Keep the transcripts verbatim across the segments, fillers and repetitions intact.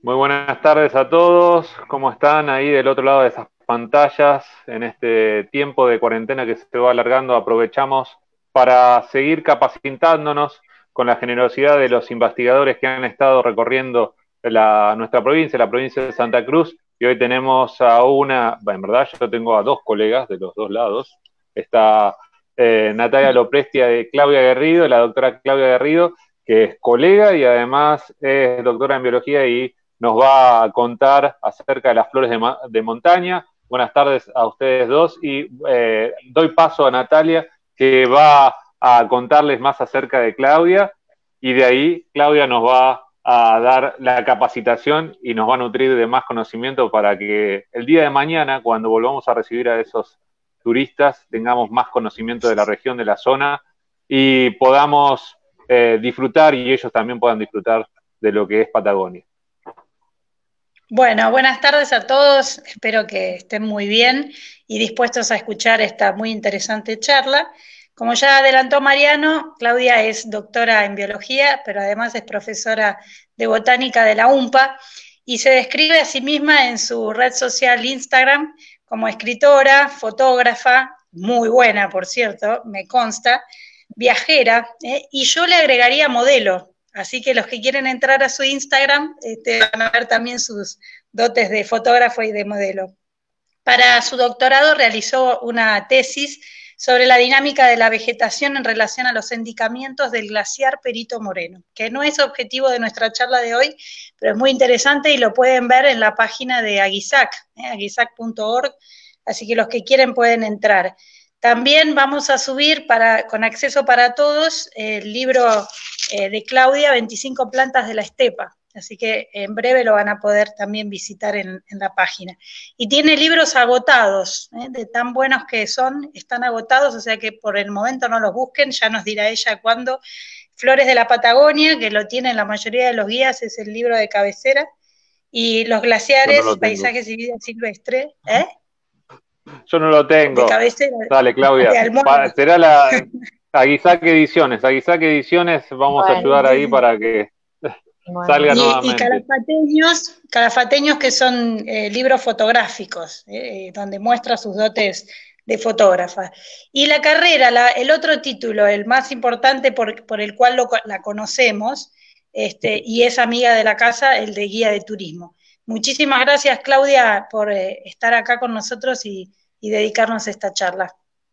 Muy buenas tardes a todos. ¿Cómo están ahí del otro lado de esas pantallas en este tiempo de cuarentena que se va alargando? Aprovechamos para seguir capacitándonos con la generosidad de los investigadores que han estado recorriendo la, nuestra provincia, la provincia de Santa Cruz. Y hoy tenemos a una, en verdad yo tengo a dos colegas de los dos lados. Está eh, Natalia Loprestia de Claudia Guerrido, la doctora Claudia Guerrido, que es colega y además es doctora en biología y nos va a contar acerca de las flores de, de montaña. Buenas tardes a ustedes dos y eh, doy paso a Natalia, que va a contarles más acerca de Claudia, y de ahí Claudia nos va a dar la capacitación y nos va a nutrir de más conocimiento para que el día de mañana, cuando volvamos a recibir a esos turistas, tengamos más conocimiento de la región, de la zona, y podamos eh, disfrutar y ellos también puedan disfrutar de lo que es Patagonia. Bueno, buenas tardes a todos, espero que estén muy bien y dispuestos a escuchar esta muy interesante charla. Como ya adelantó Mariano, Claudia es doctora en biología, pero además es profesora de botánica de la UMPA y se describe a sí misma en su red social Instagram como escritora, fotógrafa, muy buena por cierto, me consta, viajera, ¿eh? Y yo le agregaría modelo. Así que los que quieren entrar a su Instagram este, van a ver también sus dotes de fotógrafo y de modelo. Para su doctorado realizó una tesis sobre la dinámica de la vegetación en relación a los endicamientos del glaciar Perito Moreno, que no es objetivo de nuestra charla de hoy, pero es muy interesante y lo pueden ver en la página de Aguisac, eh, aguisac punto org, así que los que quieren pueden entrar. También vamos a subir para, con acceso para todos el libro eh, de Claudia, veinticinco plantas de la estepa, así que en breve lo van a poder también visitar en, en la página. Y tiene libros agotados, ¿eh? De tan buenos que son, están agotados, o sea que por el momento no los busquen, ya nos dirá ella cuándo. Flores de la Patagonia, que lo tienen la mayoría de los guías, es el libro de cabecera, y Los glaciares, no paisajes y vida silvestre, ¿eh? Yo no lo tengo. De cabecera. Dale, Claudia. De será la Aguisac Ediciones. Aguisac Ediciones, vamos bueno, a ayudar ahí para que bueno. salga y, nuevamente. Y calafateños, calafateños que son eh, libros fotográficos, eh, donde muestra sus dotes de fotógrafa. Y la carrera, la, el otro título, el más importante por, por el cual lo, la conocemos, este, y es amiga de la casa, el de guía de turismo. Muchísimas gracias, Claudia, por eh, estar acá con nosotros y, y dedicarnos a esta charla.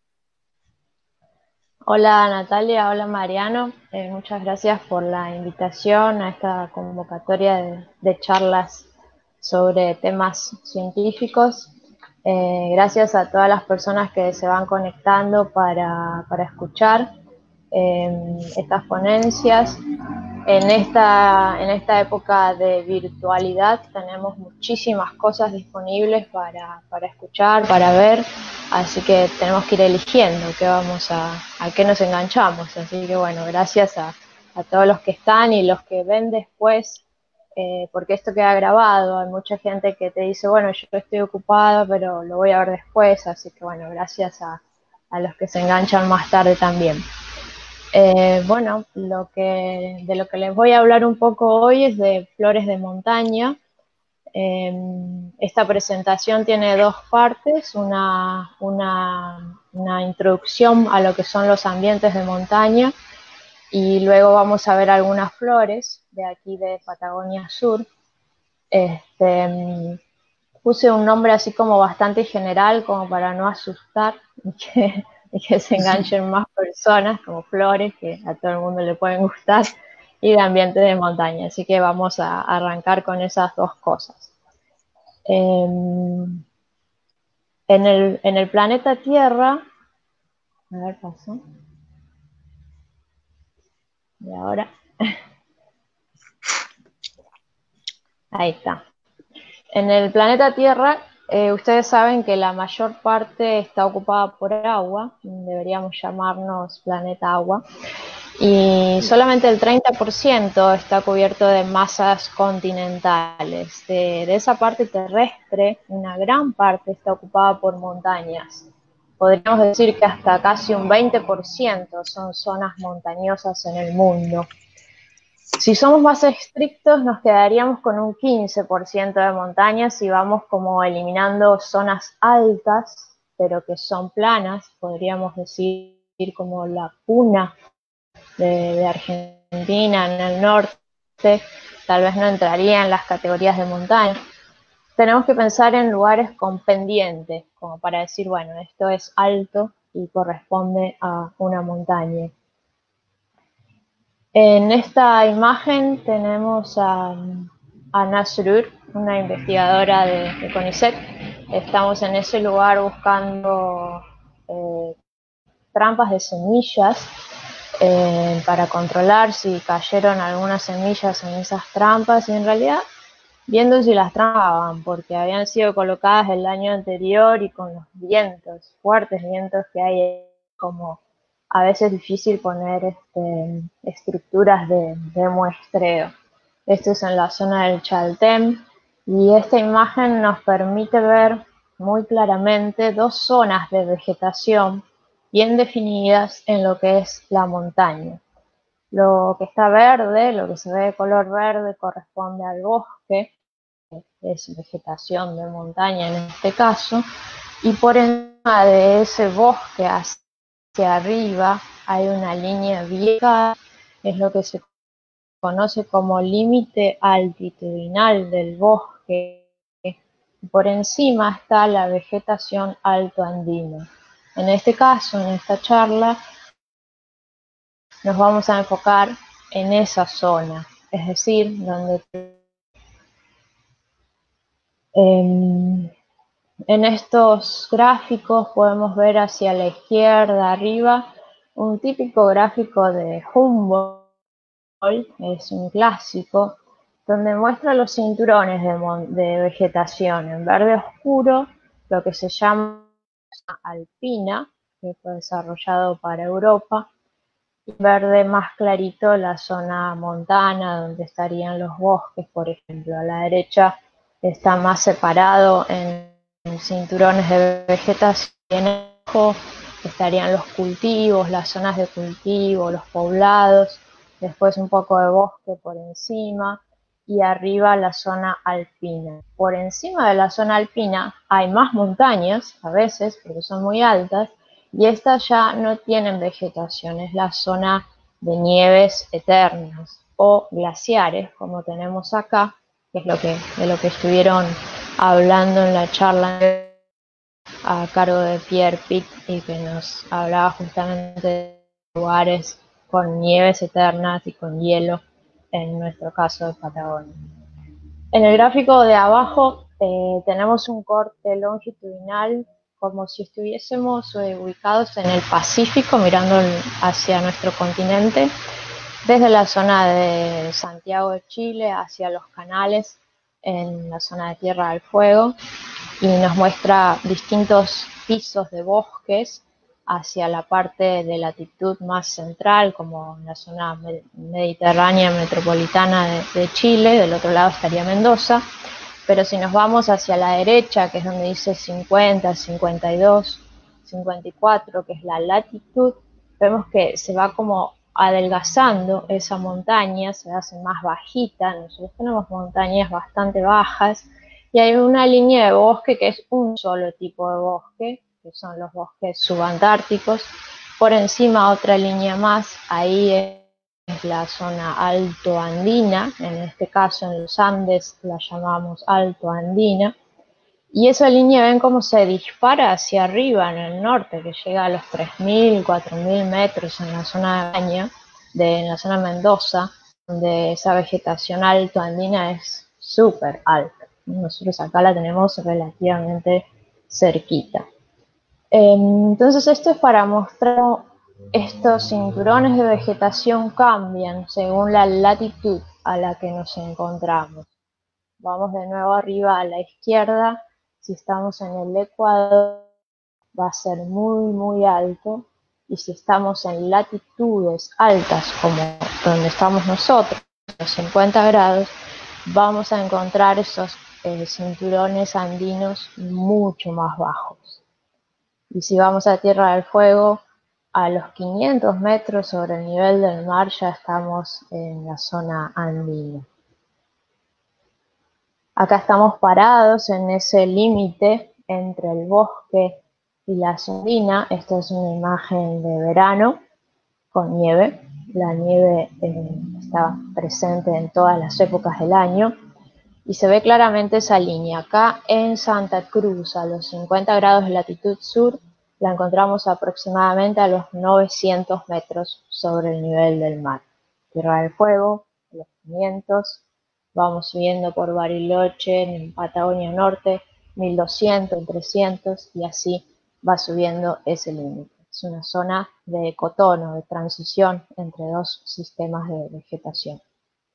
Hola Natalia, hola Mariano, eh, muchas gracias por la invitación a esta convocatoria de, de charlas sobre temas científicos. Eh, gracias a todas las personas que se van conectando para, para escuchar eh, estas ponencias. En esta, en esta época de virtualidad tenemos muchísimas cosas disponibles para, para escuchar, para ver, así que tenemos que ir eligiendo qué vamos a, a qué nos enganchamos. Así que bueno, gracias a, a todos los que están y los que ven después, eh, porque esto queda grabado. Hay mucha gente que te dice, bueno, yo estoy ocupada, pero lo voy a ver después, así que bueno, gracias a, a los que se enganchan más tarde también. Eh, bueno, lo que, de lo que les voy a hablar un poco hoy es de flores de montaña. Eh, esta presentación tiene dos partes, una, una, una introducción a lo que son los ambientes de montaña y luego vamos a ver algunas flores de aquí de Patagonia Sur. Este, puse un nombre así como bastante general como para no asustar y que... y que se enganchen más personas, como flores, que a todo el mundo le pueden gustar, y de ambiente de montaña. Así que vamos a arrancar con esas dos cosas. Eh, en, el, en el planeta Tierra, a ver, pasó. Y ahora, ahí está. En el planeta Tierra, Eh, ustedes saben que la mayor parte está ocupada por agua, deberíamos llamarnos planeta agua, y solamente el treinta por ciento está cubierto de masas continentales. De, de esa parte terrestre, una gran parte está ocupada por montañas. Podríamos decir que hasta casi un veinte por ciento son zonas montañosas en el mundo. Si somos más estrictos, nos quedaríamos con un quince por ciento de montañas y vamos como eliminando zonas altas, pero que son planas, podríamos decir como la puna de, de Argentina en el norte, tal vez no entraría en las categorías de montaña. Tenemos que pensar en lugares con pendientes, como para decir, bueno, esto es alto y corresponde a una montaña. En esta imagen tenemos a, a Nasrur, una investigadora de, de CONICET. Estamos en ese lugar buscando eh, trampas de semillas eh, para controlar si cayeron algunas semillas en esas trampas y en realidad viendo si las trababan, porque habían sido colocadas el año anterior y con los vientos, fuertes vientos que hay, como a veces difícil poner este, estructuras de, de muestreo. Esto es en la zona del Chaltén y esta imagen nos permite ver muy claramente dos zonas de vegetación bien definidas en lo que es la montaña. Lo que está verde, lo que se ve de color verde, corresponde al bosque, es vegetación de montaña en este caso, y por encima de ese bosque hacia arriba hay una línea vieja, es lo que se conoce como límite altitudinal del bosque, y por encima está la vegetación altoandina. En este caso, en esta charla, nos vamos a enfocar en esa zona, es decir, donde eh, en estos gráficos podemos ver hacia la izquierda arriba un típico gráfico de Humboldt, es un clásico, donde muestra los cinturones de, de vegetación en verde oscuro, lo que se llama alpina, que fue desarrollado para Europa, y verde más clarito la zona montana, donde estarían los bosques, por ejemplo. A la derecha está más separado en cinturones de vegetación, y en abajo estarían los cultivos, las zonas de cultivo, los poblados, después un poco de bosque por encima y arriba la zona alpina. Por encima de la zona alpina hay más montañas a veces porque son muy altas y estas ya no tienen vegetación, es la zona de nieves eternas o glaciares como tenemos acá, que es lo que, de lo que estuvieron hablando en la charla a cargo de Pierre Pitt y que nos hablaba justamente de lugares con nieves eternas y con hielo, en nuestro caso de Patagonia. En el gráfico de abajo eh, tenemos un corte longitudinal como si estuviésemos eh, ubicados en el Pacífico mirando hacia nuestro continente, desde la zona de Santiago de Chile hacia los canales en la zona de Tierra del Fuego, y nos muestra distintos pisos de bosques hacia la parte de latitud más central, como en la zona mediterránea metropolitana de, de Chile. Del otro lado estaría Mendoza, pero si nos vamos hacia la derecha, que es donde dice cincuenta, cincuenta y dos, cincuenta y cuatro, que es la latitud, vemos que se va como adelgazando esa montaña, se hace más bajita. Nosotros tenemos montañas bastante bajas y hay una línea de bosque que es un solo tipo de bosque, que son los bosques subantárticos. Por encima otra línea más, ahí es la zona altoandina, en este caso en los Andes la llamamos altoandina. Y esa línea ven cómo se dispara hacia arriba en el norte, que llega a los tres mil, cuatro mil metros en la zona de Baña, de, en la zona de Mendoza, donde esa vegetación altoandina es súper alta. Nosotros acá la tenemos relativamente cerquita. Entonces esto es para mostrar estos cinturones de vegetación cambian según la latitud a la que nos encontramos. Vamos de nuevo arriba a la izquierda. Si estamos en el Ecuador va a ser muy muy alto, y si estamos en latitudes altas como donde estamos nosotros, los cincuenta grados, vamos a encontrar esos eh, cinturones andinos mucho más bajos. Y si vamos a Tierra del Fuego, a los quinientos metros sobre el nivel del mar ya estamos en la zona andina. Acá estamos parados en ese límite entre el bosque y la andina. Esta es una imagen de verano con nieve. La nieve eh, está presente en todas las épocas del año y se ve claramente esa línea. Acá en Santa Cruz, a los cincuenta grados de latitud sur, la encontramos aproximadamente a los novecientos metros sobre el nivel del mar. Tierra del Fuego, a los quinientos, vamos subiendo por Bariloche, en Patagonia Norte, mil doscientos, trescientos, y así va subiendo ese límite. Es una zona de ecotono, de transición entre dos sistemas de vegetación.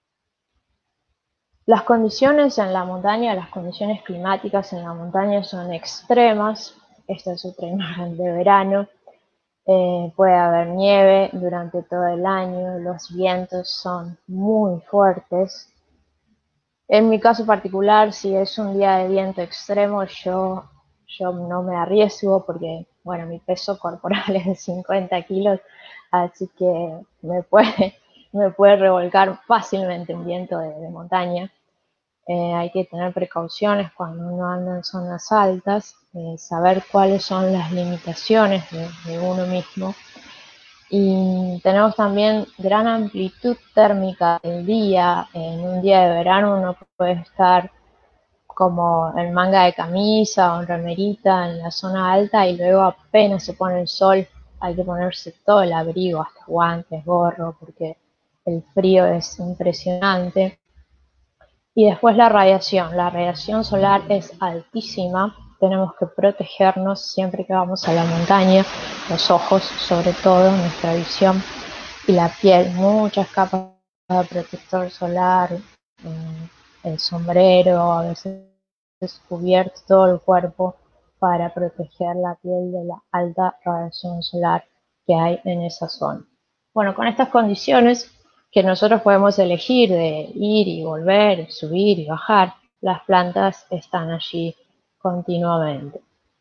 Las condiciones en la montaña, las condiciones climáticas en la montaña son extremas. Esta es otra imagen de verano. Eh, puede haber nieve durante todo el año, los vientos son muy fuertes. En mi caso particular, si es un día de viento extremo, yo, yo no me arriesgo porque, bueno, mi peso corporal es de cincuenta kilos, así que me puede, me puede revolcar fácilmente un viento de, de montaña. Eh, hay que tener precauciones cuando uno anda en zonas altas, eh, saber cuáles son las limitaciones de, de uno mismo. Y tenemos también gran amplitud térmica del día. En un día de verano uno puede estar como en manga de camisa o en remerita en la zona alta y luego apenas se pone el sol hay que ponerse todo el abrigo, hasta guantes, gorro, porque el frío es impresionante. Y después la radiación. La radiación solar es altísima. Tenemos que protegernos siempre que vamos a la montaña, los ojos sobre todo, nuestra visión y la piel, muchas capas de protector solar, el sombrero, a veces cubierto todo el cuerpo para proteger la piel de la alta radiación solar que hay en esa zona. Bueno, con estas condiciones que nosotros podemos elegir de ir y volver, subir y bajar, las plantas están allí continuamente.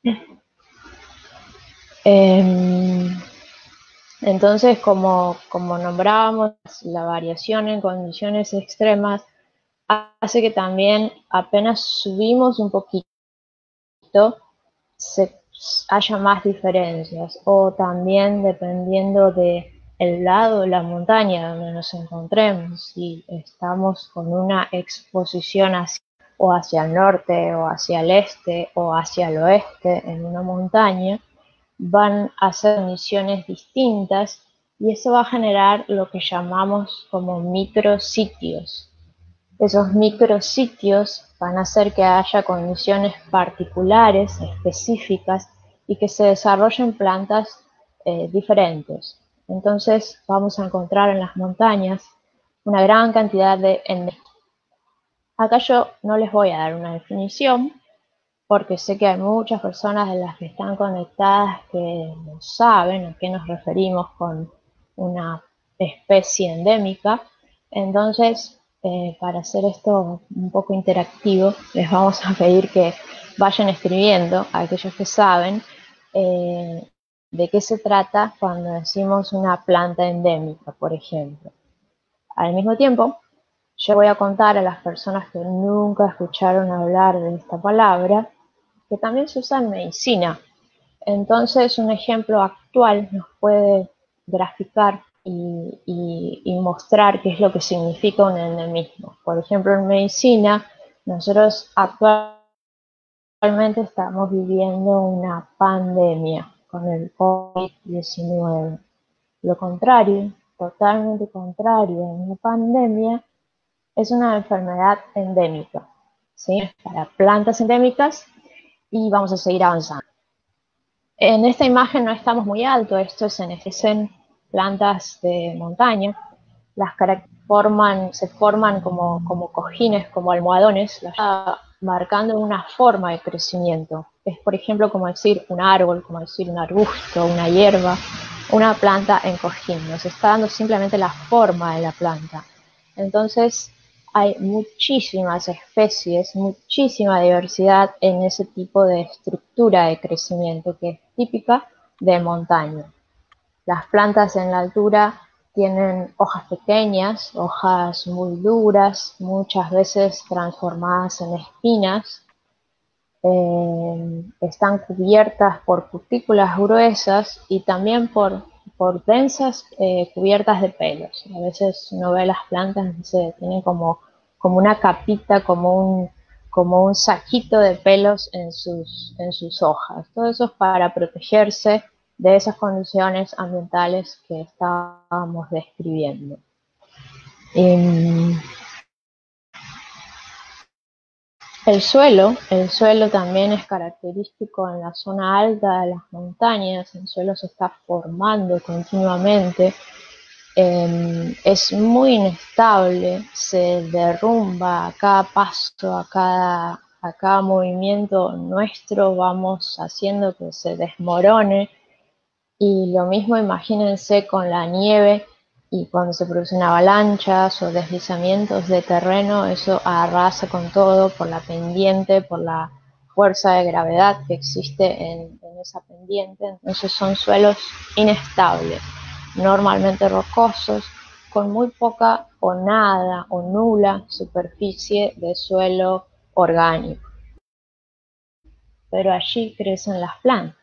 Eh, entonces, como, como nombrábamos, la variación en condiciones extremas hace que también apenas subimos un poquito, se, haya más diferencias, o también dependiendo de el lado de la montaña donde nos encontremos, si estamos con una exposición hacia, o hacia el norte, o hacia el este, o hacia el oeste en una montaña, van a ser condiciones distintas y eso va a generar lo que llamamos como micrositios. Esos micrositios van a hacer que haya condiciones particulares, específicas, y que se desarrollen plantas eh, diferentes. Entonces vamos a encontrar en las montañas una gran cantidad de endemismos. Acá yo no les voy a dar una definición, porque sé que hay muchas personas de las que están conectadas que no saben a qué nos referimos con una especie endémica. Entonces, eh, para hacer esto un poco interactivo, les vamos a pedir que vayan escribiendo a aquellos que saben eh, de qué se trata cuando decimos una planta endémica, por ejemplo. Al mismo tiempo, yo voy a contar a las personas que nunca escucharon hablar de esta palabra, que también se usa en medicina. Entonces, un ejemplo actual nos puede graficar y, y, y mostrar qué es lo que significa un endemismo. Por ejemplo, en medicina, nosotros actualmente estamos viviendo una pandemia con el COVID diecinueve. Lo contrario, totalmente contrario a una pandemia, es una enfermedad endémica, ¿sí? Para plantas endémicas, y vamos a seguir avanzando. En esta imagen no estamos muy alto, esto es en, en plantas de montaña, las forman, se forman como, como cojines, como almohadones, marcando una forma de crecimiento. Es, por ejemplo, como decir un árbol, como decir un arbusto, una hierba, una planta en cojín. Nos está dando simplemente la forma de la planta. Entonces, hay muchísimas especies, muchísima diversidad en ese tipo de estructura de crecimiento que es típica de montaña. Las plantas en la altura tienen hojas pequeñas, hojas muy duras, muchas veces transformadas en espinas. Eh, están cubiertas por cutículas gruesas y también por, por densas eh, cubiertas de pelos. A veces uno ve las plantas y tienen como, como una capita, como un, como un saquito de pelos en sus, en sus hojas. Todo eso es para protegerse de esas condiciones ambientales que estábamos describiendo. Y, El suelo, el suelo también es característico en la zona alta de las montañas, el suelo se está formando continuamente, eh, es muy inestable, se derrumba a cada paso, a cada, a cada movimiento nuestro, vamos haciendo que se desmorone, y lo mismo imagínense con la nieve. Y cuando se producen avalanchas o deslizamientos de terreno, eso arrasa con todo por la pendiente, por la fuerza de gravedad que existe en, en esa pendiente. Entonces son suelos inestables, normalmente rocosos, con muy poca o nada o nula superficie de suelo orgánico. Pero allí crecen las plantas.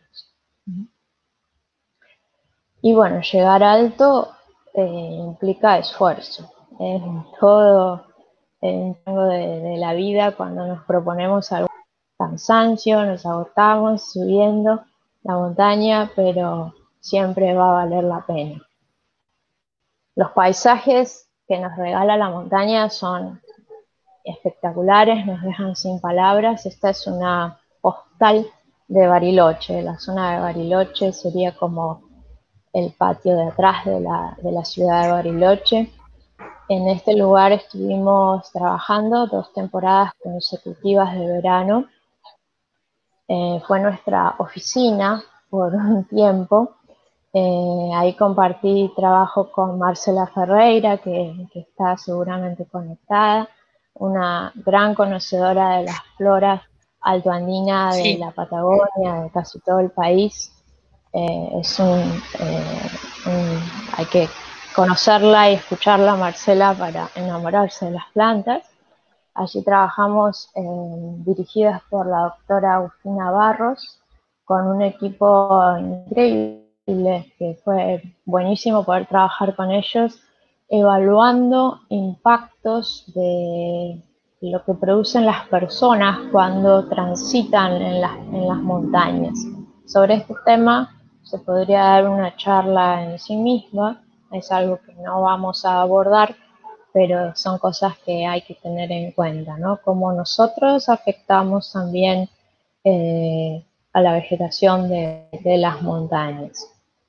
Y bueno, llegar alto eh, implica esfuerzo. Es todo el rango de, de la vida cuando nos proponemos algún cansancio, nos agotamos subiendo la montaña, pero siempre va a valer la pena. Los paisajes que nos regala la montaña son espectaculares, nos dejan sin palabras. Esta es una postal de Bariloche. La zona de Bariloche sería como el patio de atrás de la, de la ciudad de Bariloche. En este lugar estuvimos trabajando dos temporadas consecutivas de verano. Eh, fue nuestra oficina por un tiempo. Eh, ahí compartí trabajo con Marcela Ferreira, que, que está seguramente conectada, una gran conocedora de las floras altoandinas de sí. la Patagonia, de casi todo el país. Eh, es un, eh, un, hay que conocerla y escucharla, Marcela, para enamorarse de las plantas. Allí trabajamos eh, dirigidas por la doctora Agustina Barros, con un equipo increíble, que fue buenísimo poder trabajar con ellos, evaluando impactos de lo que producen las personas cuando transitan en las, en las montañas. Sobre este tema se podría dar una charla en sí misma, es algo que no vamos a abordar, pero son cosas que hay que tener en cuenta, ¿no? Cómo nosotros afectamos también eh, a la vegetación de, de las montañas.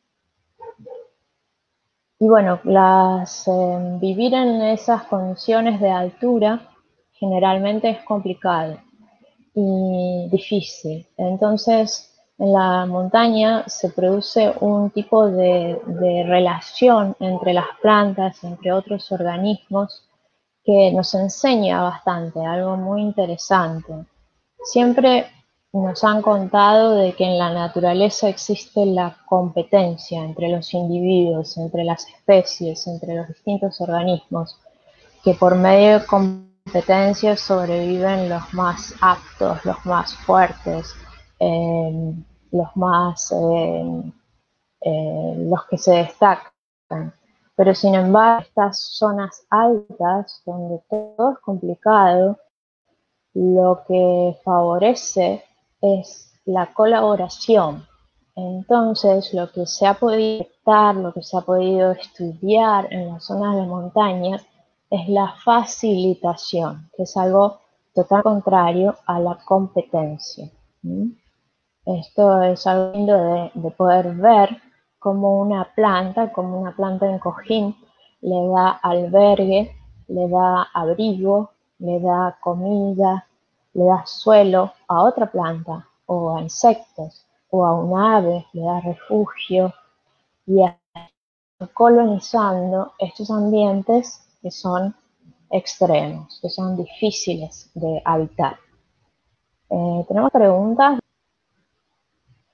Y bueno, las, eh, vivir en esas condiciones de altura generalmente es complicado y difícil. Entonces, en la montaña se produce un tipo de, de relación entre las plantas, entre otros organismos, que nos enseña bastante, algo muy interesante. Siempre nos han contado de que en la naturaleza existe la competencia entre los individuos, entre las especies, entre los distintos organismos, que por medio de competencias sobreviven los más aptos, los más fuertes, eh, los más, eh, eh, los que se destacan. Pero sin embargo, estas zonas altas, donde todo es complicado, lo que favorece es la colaboración. Entonces, lo que se ha podido detectar, lo que se ha podido estudiar en las zonas de montañas es la facilitación, que es algo totalmente contrario a la competencia. ¿Mm? Esto es algo lindo de, de poder ver cómo una planta, como una planta en cojín, le da albergue, le da abrigo, le da comida, le da suelo a otra planta, o a insectos, o a un ave, le da refugio, y colonizando estos ambientes que son extremos, que son difíciles de habitar. Eh, ¿Tenemos preguntas?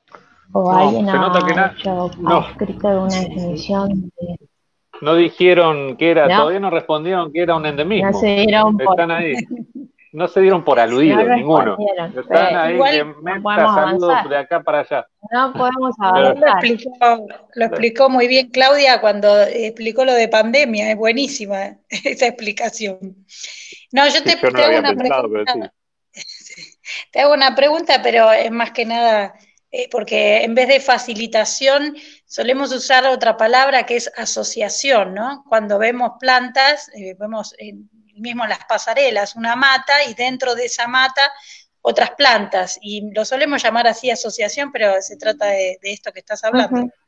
o No, alguien se nota que ha na- hecho, ha no, escrito una definición de, no dijeron que era, ¿no? todavía no respondieron que era un No se endemismo. dieron por, Están ahí. No se dieron por no aludidos, ninguno. respondieron. Están Eh, ahí que Igual no meta podemos saludos avanzar, de acá para allá. no podemos Eh, igual lo avanzar. explicó, lo explicó muy bien Claudia cuando explicó lo de pandemia, es buenísima esa explicación. No, yo sí, te, yo no te lo hago había una pensado, pero sí. pregunta, te hago una pregunta, pero es más que nada, eh, porque en vez de facilitación solemos usar otra palabra que es asociación, ¿no? Cuando vemos plantas, eh, vemos en, mismo en las pasarelas una mata y dentro de esa mata otras plantas, y lo solemos llamar así asociación, pero se trata de, de esto que estás hablando. Ujú.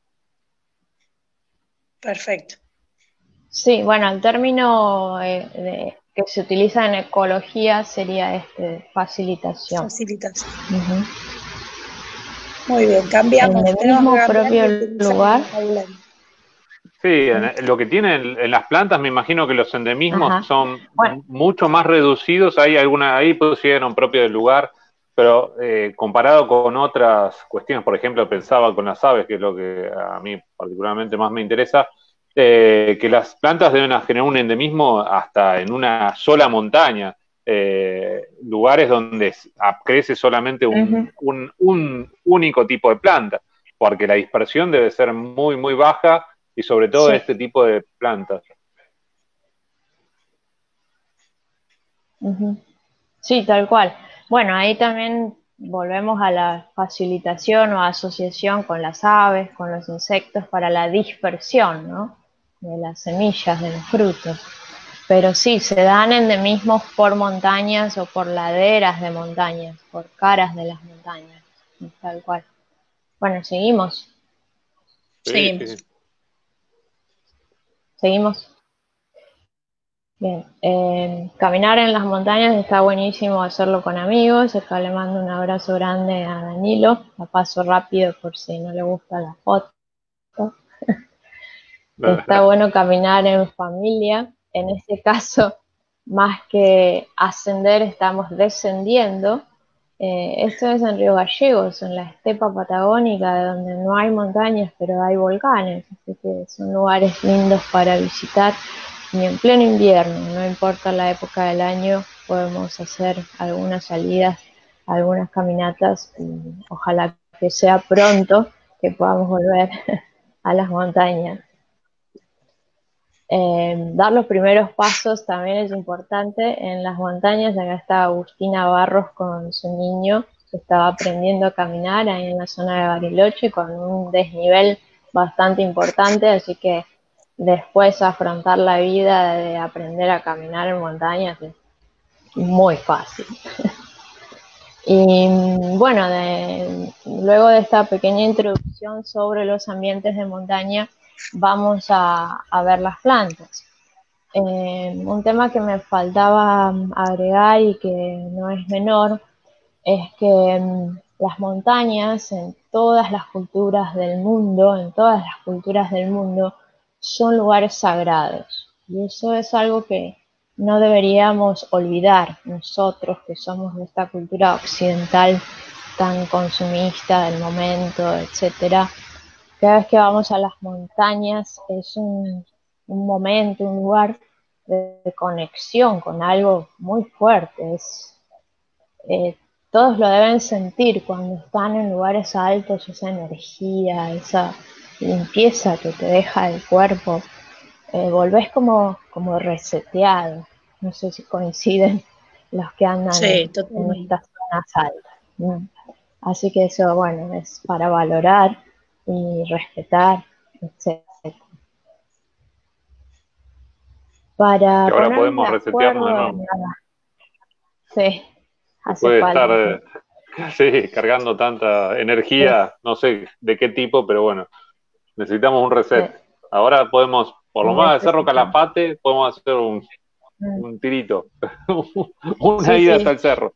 Perfecto. Sí, bueno, el término eh, de- que se utiliza en ecología sería este, facilitación. Facilitación. Ujú. Muy bien, cambiamos, En el tenemos que mismo cambiar y propio utilizar el lugar, vocabulario. Sí, sí, en- lo que tienen en las plantas, me imagino que los endemismos ajá. son Bueno, mucho más reducidos. Hay alguna, ahí pusieron propio del lugar, pero eh, comparado con otras cuestiones, por ejemplo, pensaba con las aves, que es lo que a mí particularmente más me interesa, eh, que las plantas deben generar un endemismo hasta en una sola montaña, eh, lugares donde crece solamente ujú, un, un, un único tipo de planta, porque la dispersión debe ser muy, muy baja y sobre todo en sí, este tipo de plantas. ujú. Sí, tal cual. Bueno, ahí también volvemos a la facilitación o asociación con las aves, con los insectos para la dispersión, ¿no? De las semillas, de los frutos. Pero sí, se dan endemismos por montañas o por laderas de montañas, por caras de las montañas, tal cual. Bueno, seguimos, Sí, Seguimos. sí. seguimos. Bien, eh, caminar en las montañas está buenísimo hacerlo con amigos. Acá le mando un abrazo grande a Danilo. La paso rápido por si no le gusta la foto. Está bueno caminar en familia. En este caso, más que ascender, estamos descendiendo. Eh, esto es en Río Gallegos, en la estepa patagónica, donde no hay montañas, pero hay volcanes. Así que son lugares lindos para visitar. Y en pleno invierno, no importa la época del año, podemos hacer algunas salidas, algunas caminatas. Y ojalá que sea pronto que podamos volver a las montañas. Eh, dar los primeros pasos también es importante en las montañas. Acá está Agustina Barros con su niño, que estaba aprendiendo a caminar ahí en la zona de Bariloche con un desnivel bastante importante, así que después afrontar la vida de aprender a caminar en montañas es muy fácil. Y bueno, de, luego de esta pequeña introducción sobre los ambientes de montaña, vamos a, a ver las plantas. Eh, un tema que me faltaba agregar y que no es menor es que um, las montañas en todas las culturas del mundo, en todas las culturas del mundo, son lugares sagrados. Y eso es algo que no deberíamos olvidar nosotros que somos de esta cultura occidental tan consumista del momento, etcétera. Cada vez que vamos a las montañas es un, un momento, un lugar de, de conexión con algo muy fuerte. Es, eh, todos lo deben sentir cuando están en lugares altos, esa energía, esa limpieza que te deja el cuerpo. Eh, volvés como, como reseteado. No sé si coinciden los que andan Sí, en, en totalmente. estas zonas altas. Mm. Así que eso, bueno, es para valorar y respetar, etcétera. Que Para ahora ponernos de podemos resetearnos de acuerdo en nuevo. nada. Sí, hace Después de falta. estar, eh, sí, cargando tanta Sí, energía, no sé de qué tipo, pero bueno, necesitamos un sí, reset. Ahora podemos, por lo más de Cerro necesitamos. Calafate, podemos hacer un, Mm. un tirito, una Sí, ida hasta sí. el cerro.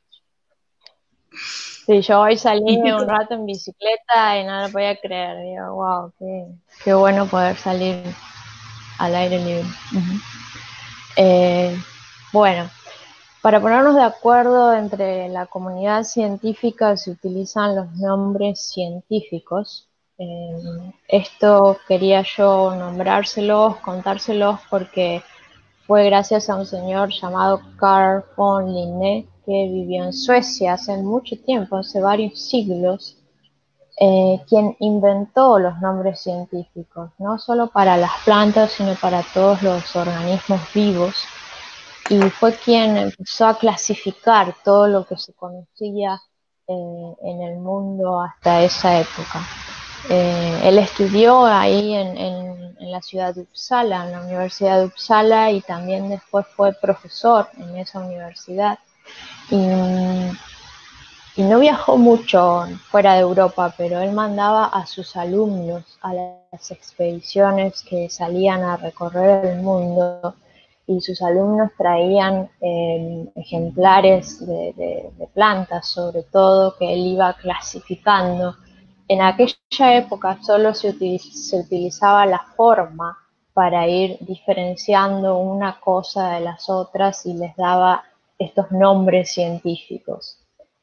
Sí, yo hoy salí un rato en bicicleta y no lo podía creer. Digo, wow, qué, qué bueno poder salir al aire libre. Uh-huh. Eh, bueno, Para ponernos de acuerdo entre la comunidad científica se utilizan los nombres científicos. Eh, esto quería yo nombrárselos, contárselos, porque fue gracias a un señor llamado Carl von Linné, que vivió en Suecia hace mucho tiempo, hace varios siglos, eh, quien inventó los nombres científicos, no solo para las plantas, sino para todos los organismos vivos. Y fue quien empezó a clasificar todo lo que se conocía eh, en el mundo hasta esa época. Eh, él estudió ahí en, en, en la ciudad de Uppsala, en la Universidad de Uppsala, y también después fue profesor en esa universidad. Y, y no viajó mucho fuera de Europa, pero él mandaba a sus alumnos a las expediciones que salían a recorrer el mundo, y sus alumnos traían eh, ejemplares de, de, de plantas, sobre todo, que él iba clasificando. En aquella época solo se, utiliz se utilizaba la forma para ir diferenciando una cosa de las otras y les daba estos nombres científicos.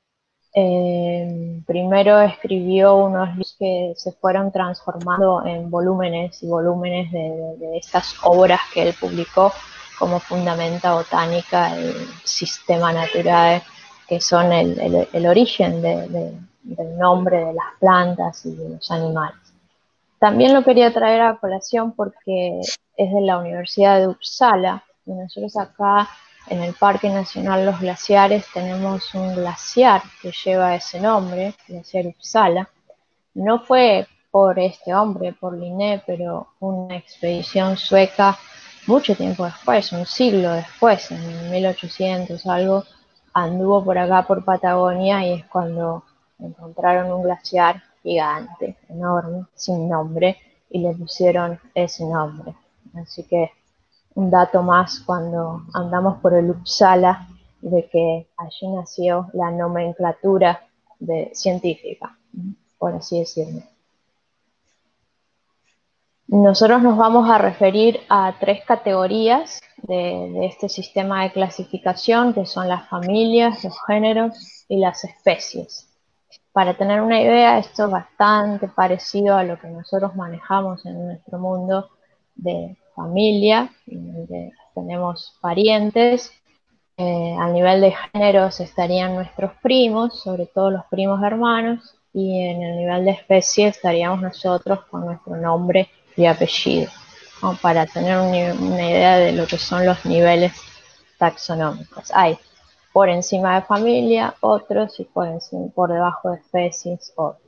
Eh, primero escribió unos libros que se fueron transformando en volúmenes y volúmenes de, de, de estas obras que él publicó, como Fundamenta Botanica y Sistema Naturae, que son el, el, el origen de, de, del nombre de las plantas y de los animales. También lo quería traer a colación porque es de la Universidad de Uppsala, y nosotros acá en el Parque Nacional Los Glaciares tenemos un glaciar que lleva ese nombre, Glaciar Uppsala. No fue por este hombre, por Linné, pero una expedición sueca mucho tiempo después, un siglo después, en mil ochocientos algo, anduvo por acá por Patagonia, y es cuando encontraron un glaciar gigante, enorme, sin nombre, y le pusieron ese nombre. Así que un dato más cuando andamos por el Uppsala, de que allí nació la nomenclatura de, científica, por así decirlo. Nosotros nos vamos a referir a tres categorías de, de este sistema de clasificación, que son las familias, los géneros y las especies. Para tener una idea, esto es bastante parecido a lo que nosotros manejamos en nuestro mundo de familia, donde tenemos parientes. Eh, a nivel de géneros estarían nuestros primos, sobre todo los primos hermanos, y en el nivel de especie estaríamos nosotros con nuestro nombre y apellido, ¿no? Para tener una, una idea de lo que son los niveles taxonómicos. Hay por encima de familia otros, y por, encima, por debajo de especies otros.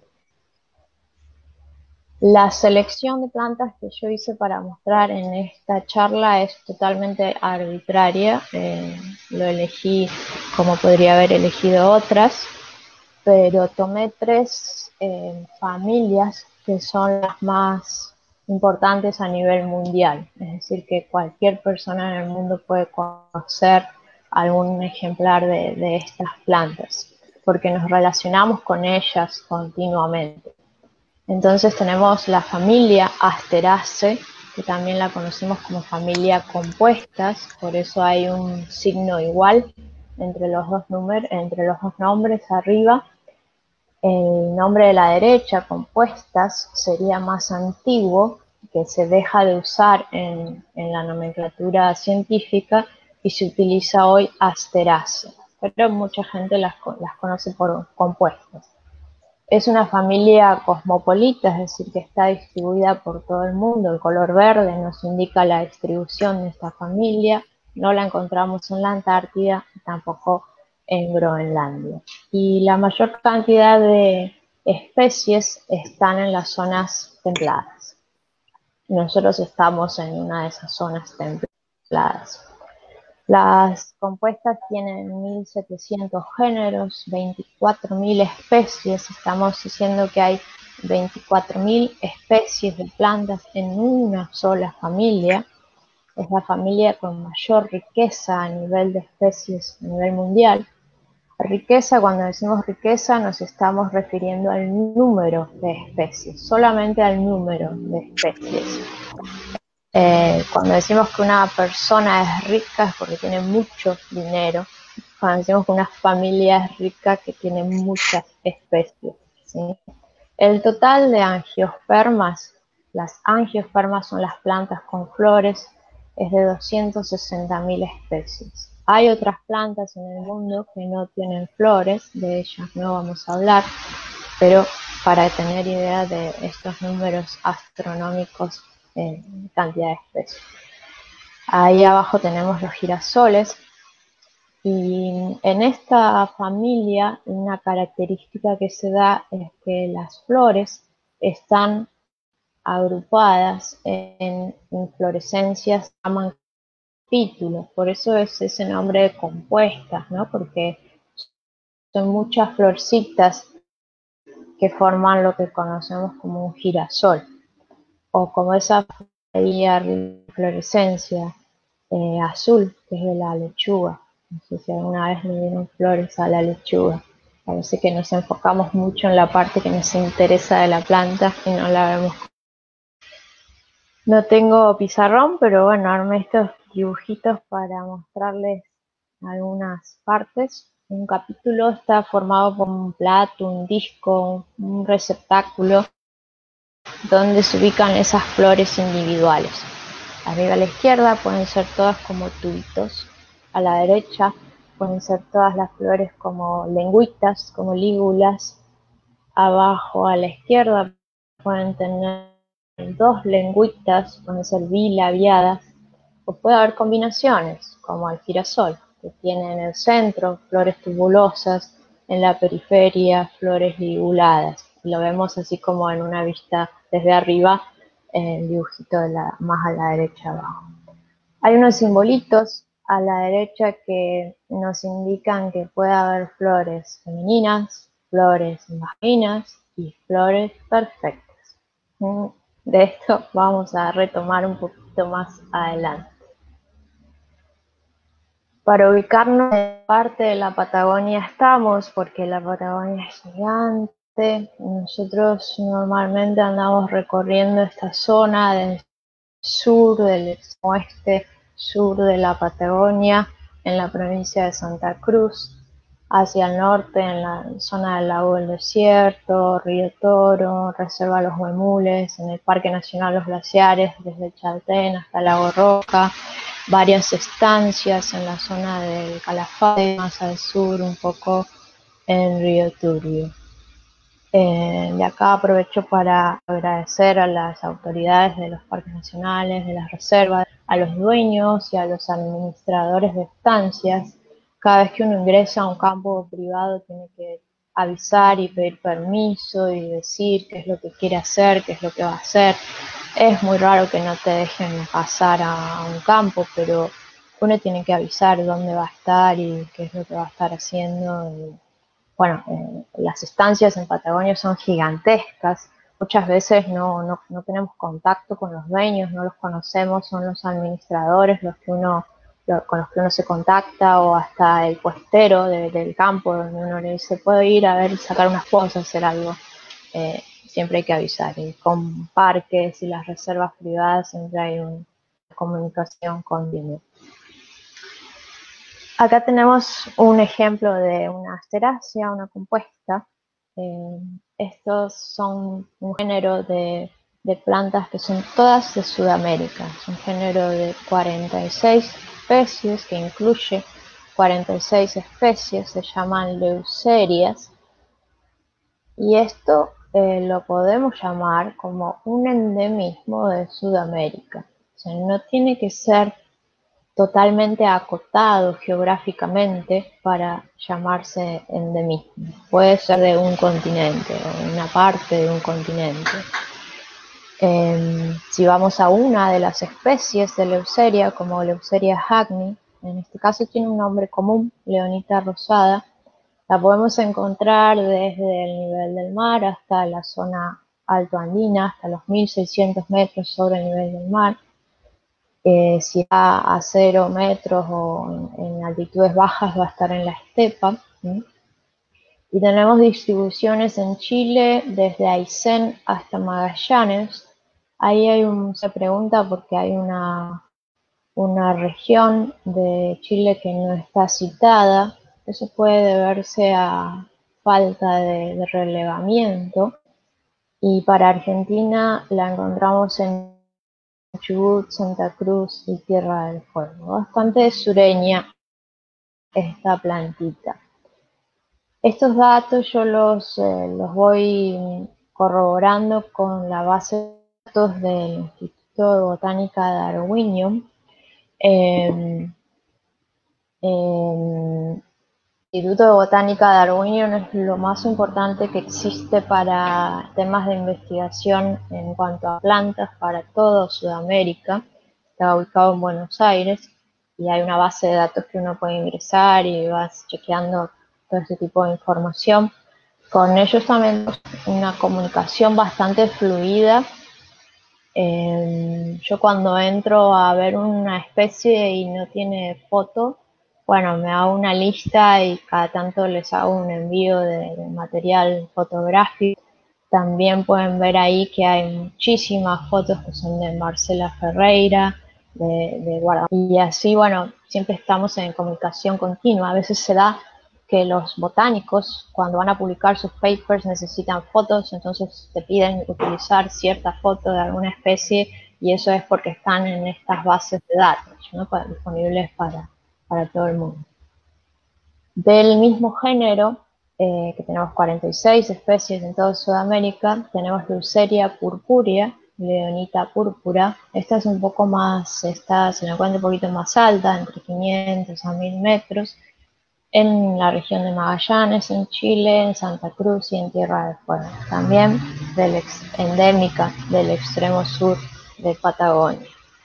La selección de plantas que yo hice para mostrar en esta charla es totalmente arbitraria. Eh, lo elegí como podría haber elegido otras, pero tomé tres eh, familias que son las más importantes a nivel mundial. Es decir, que cualquier persona en el mundo puede conocer algún ejemplar de, de estas plantas, porque nos relacionamos con ellas continuamente. Entonces tenemos la familia Asteraceae, que también la conocemos como familia compuestas, por eso hay un signo igual entre los dos, entre los dos nombres arriba. El nombre de la derecha, compuestas, sería más antiguo, que se deja de usar en, en la nomenclatura científica y se utiliza hoy Asteraceae, pero mucha gente las, las conoce por compuestas. Es una familia cosmopolita, es decir, que está distribuida por todo el mundo. El color verde nos indica la distribución de esta familia. No la encontramos en la Antártida, tampoco en Groenlandia. Y la mayor cantidad de especies están en las zonas templadas. Nosotros estamos en una de esas zonas templadas. Las compuestas tienen mil setecientos géneros, veinticuatro mil especies. Estamos diciendo que hay veinticuatro mil especies de plantas en una sola familia. Es la familia con mayor riqueza a nivel de especies a nivel mundial. Riqueza, cuando decimos riqueza, nos estamos refiriendo al número de especies, solamente al número de especies. Eh, cuando decimos que una persona es rica es porque tiene mucho dinero, cuando decimos que una familia es rica, que tiene muchas especies, ¿sí? El total de angiospermas, las angiospermas son las plantas con flores, es de doscientas sesenta mil especies. Hay otras plantas en el mundo que no tienen flores, de ellas no vamos a hablar, pero para tener idea de estos números astronómicos en cantidad de especies. Ahí abajo tenemos los girasoles, y en esta familia una característica que se da es que las flores están agrupadas en inflorescencias que se llaman capítulos, por eso es ese nombre de compuestas, ¿no? Porque son muchas florcitas que forman lo que conocemos como un girasol, o como esa inflorescencia eh, azul, que es de la lechuga. No sé si alguna vez le dieron flores a la lechuga. Parece que nos enfocamos mucho en la parte que nos interesa de la planta y no la vemos. No tengo pizarrón, pero bueno, armé estos dibujitos para mostrarles algunas partes. Un capítulo está formado por un plato, un disco, un receptáculo, donde se ubican esas flores individuales. Arriba a la izquierda pueden ser todas como tubitos, a la derecha pueden ser todas las flores como lengüitas, como lígulas, abajo a la izquierda pueden tener dos lengüitas, pueden ser bilabiadas, o puede haber combinaciones, como el girasol, que tiene en el centro flores tubulosas, en la periferia flores liguladas. Lo vemos así como en una vista desde arriba, el dibujito de la, más a la derecha abajo. Hay unos simbolitos a la derecha que nos indican que puede haber flores femeninas, flores masculinas y flores perfectas. De esto vamos a retomar un poquito más adelante. Para ubicarnos en parte de la Patagonia estamos, porque la Patagonia es gigante. Nosotros normalmente andamos recorriendo esta zona del sur, del oeste, sur de la Patagonia, en la provincia de Santa Cruz, hacia el norte, en la zona del Lago del Desierto, Río Toro, Reserva Los Huemules, en el Parque Nacional Los Glaciares, desde Chaltén hasta Lago Roca, varias estancias en la zona del Calafate, más al sur, un poco en Río Turbio. Eh, de acá aprovecho para agradecer a las autoridades de los parques nacionales, de las reservas, a los dueños y a los administradores de estancias. Cada vez que uno ingresa a un campo privado tiene que avisar y pedir permiso y decir qué es lo que quiere hacer, qué es lo que va a hacer. Es muy raro que no te dejen pasar a un campo, pero uno tiene que avisar dónde va a estar y qué es lo que va a estar haciendo. Y, bueno, eh, las estancias en Patagonia son gigantescas. Muchas veces no, no, no tenemos contacto con los dueños, no los conocemos, son los administradores los que uno, lo, con los que uno se contacta, o hasta el puestero de, del campo, donde uno le dice, puedo ir a ver, sacar unas cosas, hacer algo. Eh, siempre hay que avisar. Y con parques y las reservas privadas siempre hay una comunicación continua. Acá tenemos un ejemplo de una asterácea, una compuesta. Eh, estos son un género de, de plantas que son todas de Sudamérica. Es un género de cuarenta y seis especies, que incluye cuarenta y seis especies, se llaman leucerias. Y esto eh, lo podemos llamar como un endemismo de Sudamérica. O sea, no tiene que ser totalmente acotado geográficamente para llamarse endemismo. Puede ser de un continente o una parte de un continente. Eh, si vamos a una de las especies de leuceria, como Leuceria hackney, en este caso tiene un nombre común, Leonita rosada, la podemos encontrar desde el nivel del mar hasta la zona altoandina, hasta los mil seiscientos metros sobre el nivel del mar. Eh, si va a cero metros o en, en altitudes bajas va a estar en la estepa. ¿sí? Y tenemos distribuciones en Chile desde Aysén hasta Magallanes. Ahí hay un, se pregunta porque hay una, una región de Chile que no está citada, Eso puede deberse a falta de, de relevamiento, y para Argentina la encontramos en Chubut, Santa Cruz y Tierra del Fuego. Bastante sureña esta plantita. Estos datos yo los, eh, los voy corroborando con la base de datos del Instituto de Botánica Darwinium. Eh, eh, El Instituto de Botánica Darwinium es lo más importante que existe para temas de investigación en cuanto a plantas para toda Sudamérica. Está ubicado en Buenos Aires y hay una base de datos que uno puede ingresar y vas chequeando todo ese tipo de información. Con ellos también una comunicación bastante fluida. Eh, yo cuando entro a ver una especie y no tiene foto, bueno, me hago una lista y cada tanto les hago un envío de, de material fotográfico. También pueden ver ahí que hay muchísimas fotos que son de Marcela Ferreira, de, de Guarda. Y así, bueno, siempre estamos en comunicación continua. A veces se da que los botánicos, cuando van a publicar sus papers, necesitan fotos, entonces te piden utilizar cierta foto de alguna especie, y eso es porque están en estas bases de datos, ¿no? Disponibles para, para todo el mundo. Del mismo género, eh, que tenemos cuarenta y seis especies en toda Sudamérica, tenemos Leuceria purpurea, Leonita púrpura. Esta es un poco más, esta se la encuentra un poquito más alta, entre quinientos a mil metros, en la región de Magallanes, en Chile, en Santa Cruz y en Tierra del Fuego. También del ex, endémica del extremo sur de Patagonia.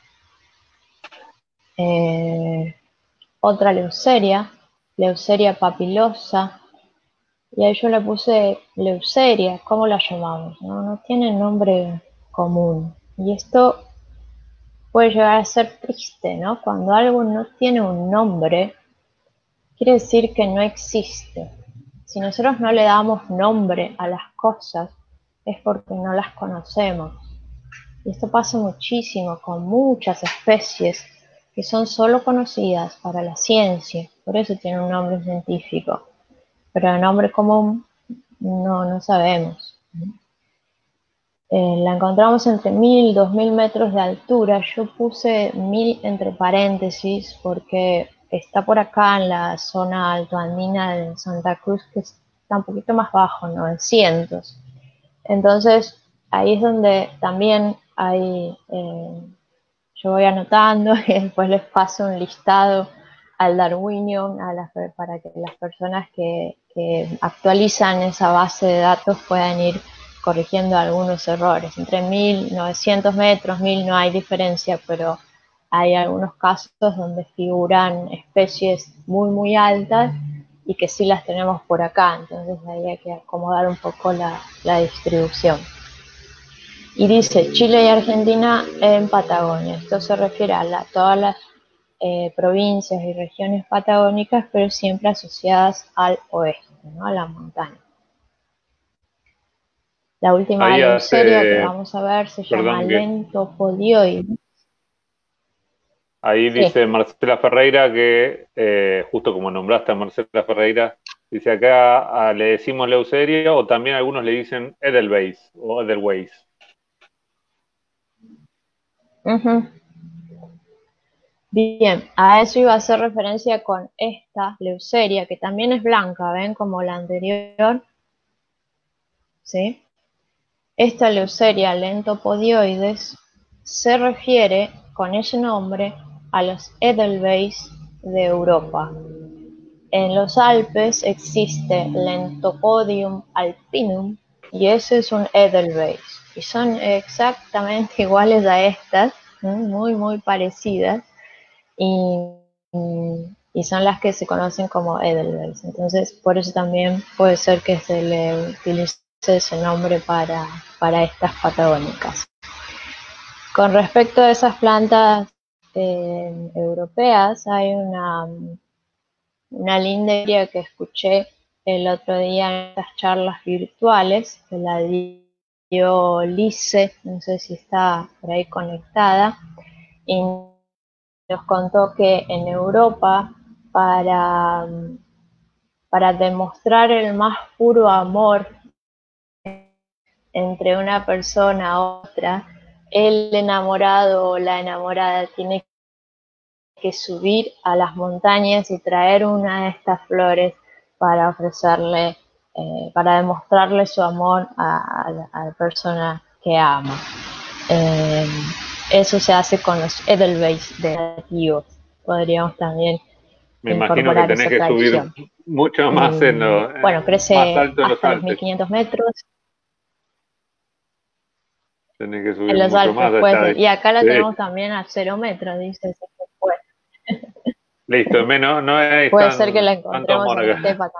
Eh, otra leuceria, Leuceria papilosa, y ahí yo le puse leuceria, ¿cómo la llamamos? No, no tiene nombre común. Y esto puede llegar a ser triste, ¿no? Cuando algo no tiene un nombre, quiere decir que no existe. Si nosotros no le damos nombre a las cosas, es porque no las conocemos. Y esto pasa muchísimo con muchas especies que son solo conocidas para la ciencia, por eso tienen un nombre científico. Pero el nombre común no, no sabemos. Eh, la encontramos entre mil y dos mil metros de altura. Yo puse mil entre paréntesis porque está por acá en la zona altoandina de Santa Cruz, que está un poquito más bajo, novecientos. Entonces, ahí es donde también hay, eh, yo voy anotando y después les paso un listado al Darwinium a las, para que las personas que, que actualizan esa base de datos puedan ir corrigiendo algunos errores. Entre mil novecientos metros, mil no hay diferencia, pero hay algunos casos donde figuran especies muy muy altas y que sí las tenemos por acá, entonces ahí hay que acomodar un poco la, la distribución. Y dice Chile y Argentina en Patagonia. Esto se refiere a la, todas las eh, provincias y regiones patagónicas, pero siempre asociadas al oeste, ¿no? A la montaña. La última Ahí leuceria que hace, vamos a ver se llama perdón, que Lentopodioides. ahí Sí. dice Marcela Ferreira que, eh, justo como nombraste a Marcela Ferreira, dice acá, a, le decimos Leuceria o también algunos le dicen Edelweiss o Edelweiss. Uh-huh. Bien, a eso iba a hacer referencia con esta leuceria, que también es blanca, ¿ven? Como la anterior. ¿Sí? Esta leuceria lentopodioides se refiere con ese nombre a los Edelweiss de Europa. En los Alpes existe Lentopodium alpinum y ese es un Edelweiss. Y son exactamente iguales a estas, muy muy parecidas, y, y son las que se conocen como Edelweiss. Entonces por eso también puede ser que se le utilice ese nombre para, para estas patagónicas. Con respecto a esas plantas eh, europeas, hay una, una linda idea que escuché el otro día en estas charlas virtuales, que la dio Lice, no sé si está por ahí conectada, y nos contó que en Europa, para para demostrar el más puro amor entre una persona a otra, el enamorado o la enamorada tiene que subir a las montañas y traer una de estas flores para ofrecerle, eh, para demostrarle su amor a, a, la, a la persona que ama. Eh, eso se hace con los Edelweiss de nativos. Podríamos también Me imagino que incorporar tenés esa que tradición. subir mucho más Y, en lo, bueno, más crece alto en los hasta los mil Alpes. quinientos metros. Tenés que subir En los mucho Alpes más puede allá. ser. Y acá la Sí. tenemos también a cero metros, dice. Se fue. Listo, menos, no es Puede ser que tan, la tanto encontremos amor en acá. estepa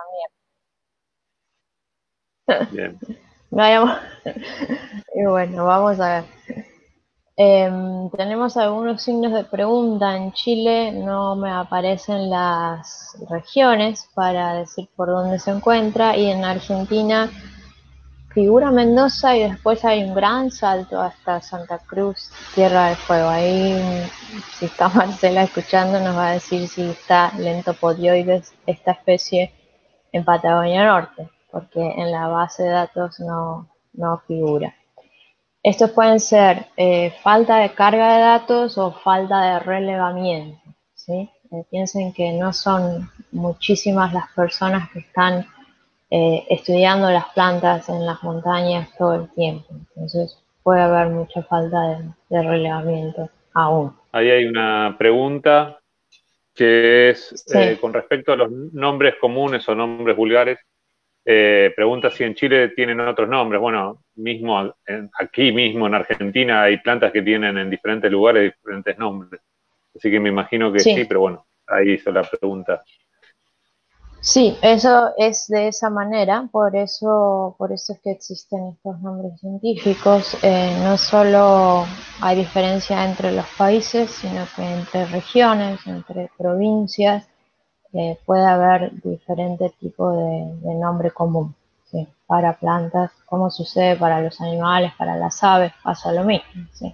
también. Bien. No hayamos... Y bueno, vamos a ver. Eh, tenemos algunos signos de pregunta. En Chile no me aparecen las regiones para decir por dónde se encuentra, y en Argentina figura Mendoza y después hay un gran salto hasta Santa Cruz, Tierra del Fuego. Ahí, si está Marcela escuchando, nos va a decir si está Lentopodioides, esta especie, en Patagonia Norte, porque en la base de datos no, no figura. Estos pueden ser eh, falta de carga de datos o falta de relevamiento, ¿sí? Eh, piensen que no son muchísimas las personas que están eh, estudiando las plantas en las montañas todo el tiempo, entonces puede haber mucha falta de, de relevamiento aún. Ahí hay una pregunta que es eh, Sí. con respecto a los nombres comunes o nombres vulgares. Eh, pregunta si en Chile tienen otros nombres. Bueno, mismo en, aquí mismo en Argentina hay plantas que tienen en diferentes lugares diferentes nombres. Así que me imagino que sí, Sí, pero bueno, ahí hizo la pregunta. sí, eso es de esa manera, por eso, por eso es que existen estos nombres científicos. Eh, no solo hay diferencia entre los países, sino que entre regiones, entre provincias, eh, puede haber diferente tipo de, de nombre común, ¿sí? Para plantas, como sucede para los animales, para las aves, pasa lo mismo, ¿sí?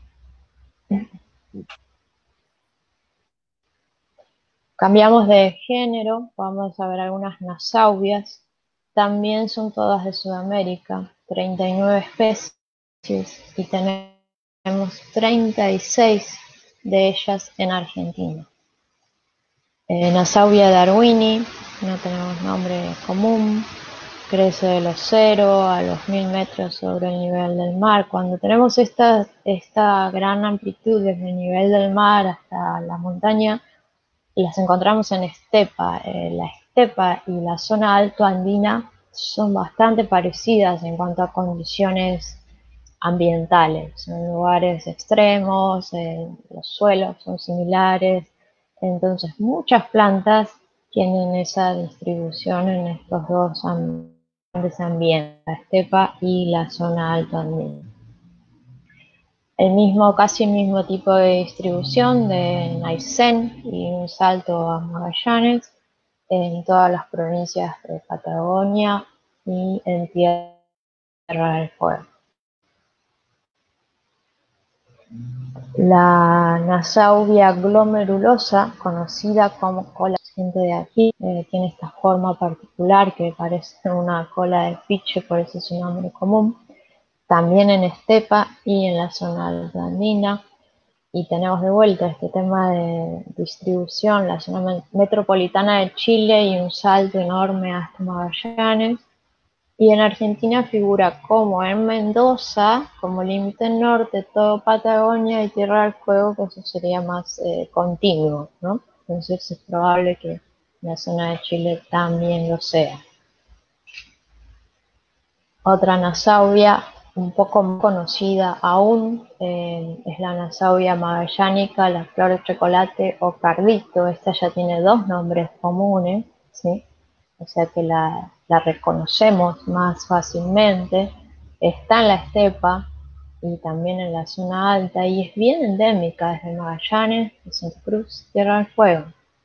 Cambiamos de género, vamos a ver algunas nasaubias. También son todas de Sudamérica, treinta y nueve especies, y tenemos treinta y seis de ellas en Argentina. Eh, Nasaubia darwini, no tenemos nombre común, crece de los cero a los mil metros sobre el nivel del mar. Cuando tenemos esta, esta gran amplitud desde el nivel del mar hasta la montaña, las encontramos en estepa. Eh, la estepa y la zona alto andina son bastante parecidas en cuanto a condiciones ambientales. Son lugares extremos, eh, los suelos son similares, entonces muchas plantas tienen esa distribución en estos dos grandes ambientes, la estepa y la zona alto andina. El mismo, casi el mismo tipo de distribución de Aysén y un salto a Magallanes en todas las provincias de Patagonia y en Tierra del Fuego. La Nasaubia glomerulosa, conocida como cola de gente de aquí, eh, tiene esta forma particular que parece una cola de piche, por eso es su nombre común, también en estepa y en la zona andina. Y tenemos de vuelta este tema de distribución, la zona metropolitana de Chile y un salto enorme hasta Magallanes. Y en Argentina figura como en Mendoza, como límite norte, todo Patagonia y Tierra del Fuego, que eso sería más eh, continuo, ¿no? Entonces es probable que la zona de Chile también lo sea. Otra Nasaubia un poco más conocida aún eh, es la Nasaubia magallánica, la flor de chocolate o cardito. Esta ya tiene dos nombres comunes, ¿sí? O sea que la, la reconocemos más fácilmente. Está en la estepa y también en la zona alta y es bien endémica desde Magallanes, de Santa Cruz, Tierra del Fuego.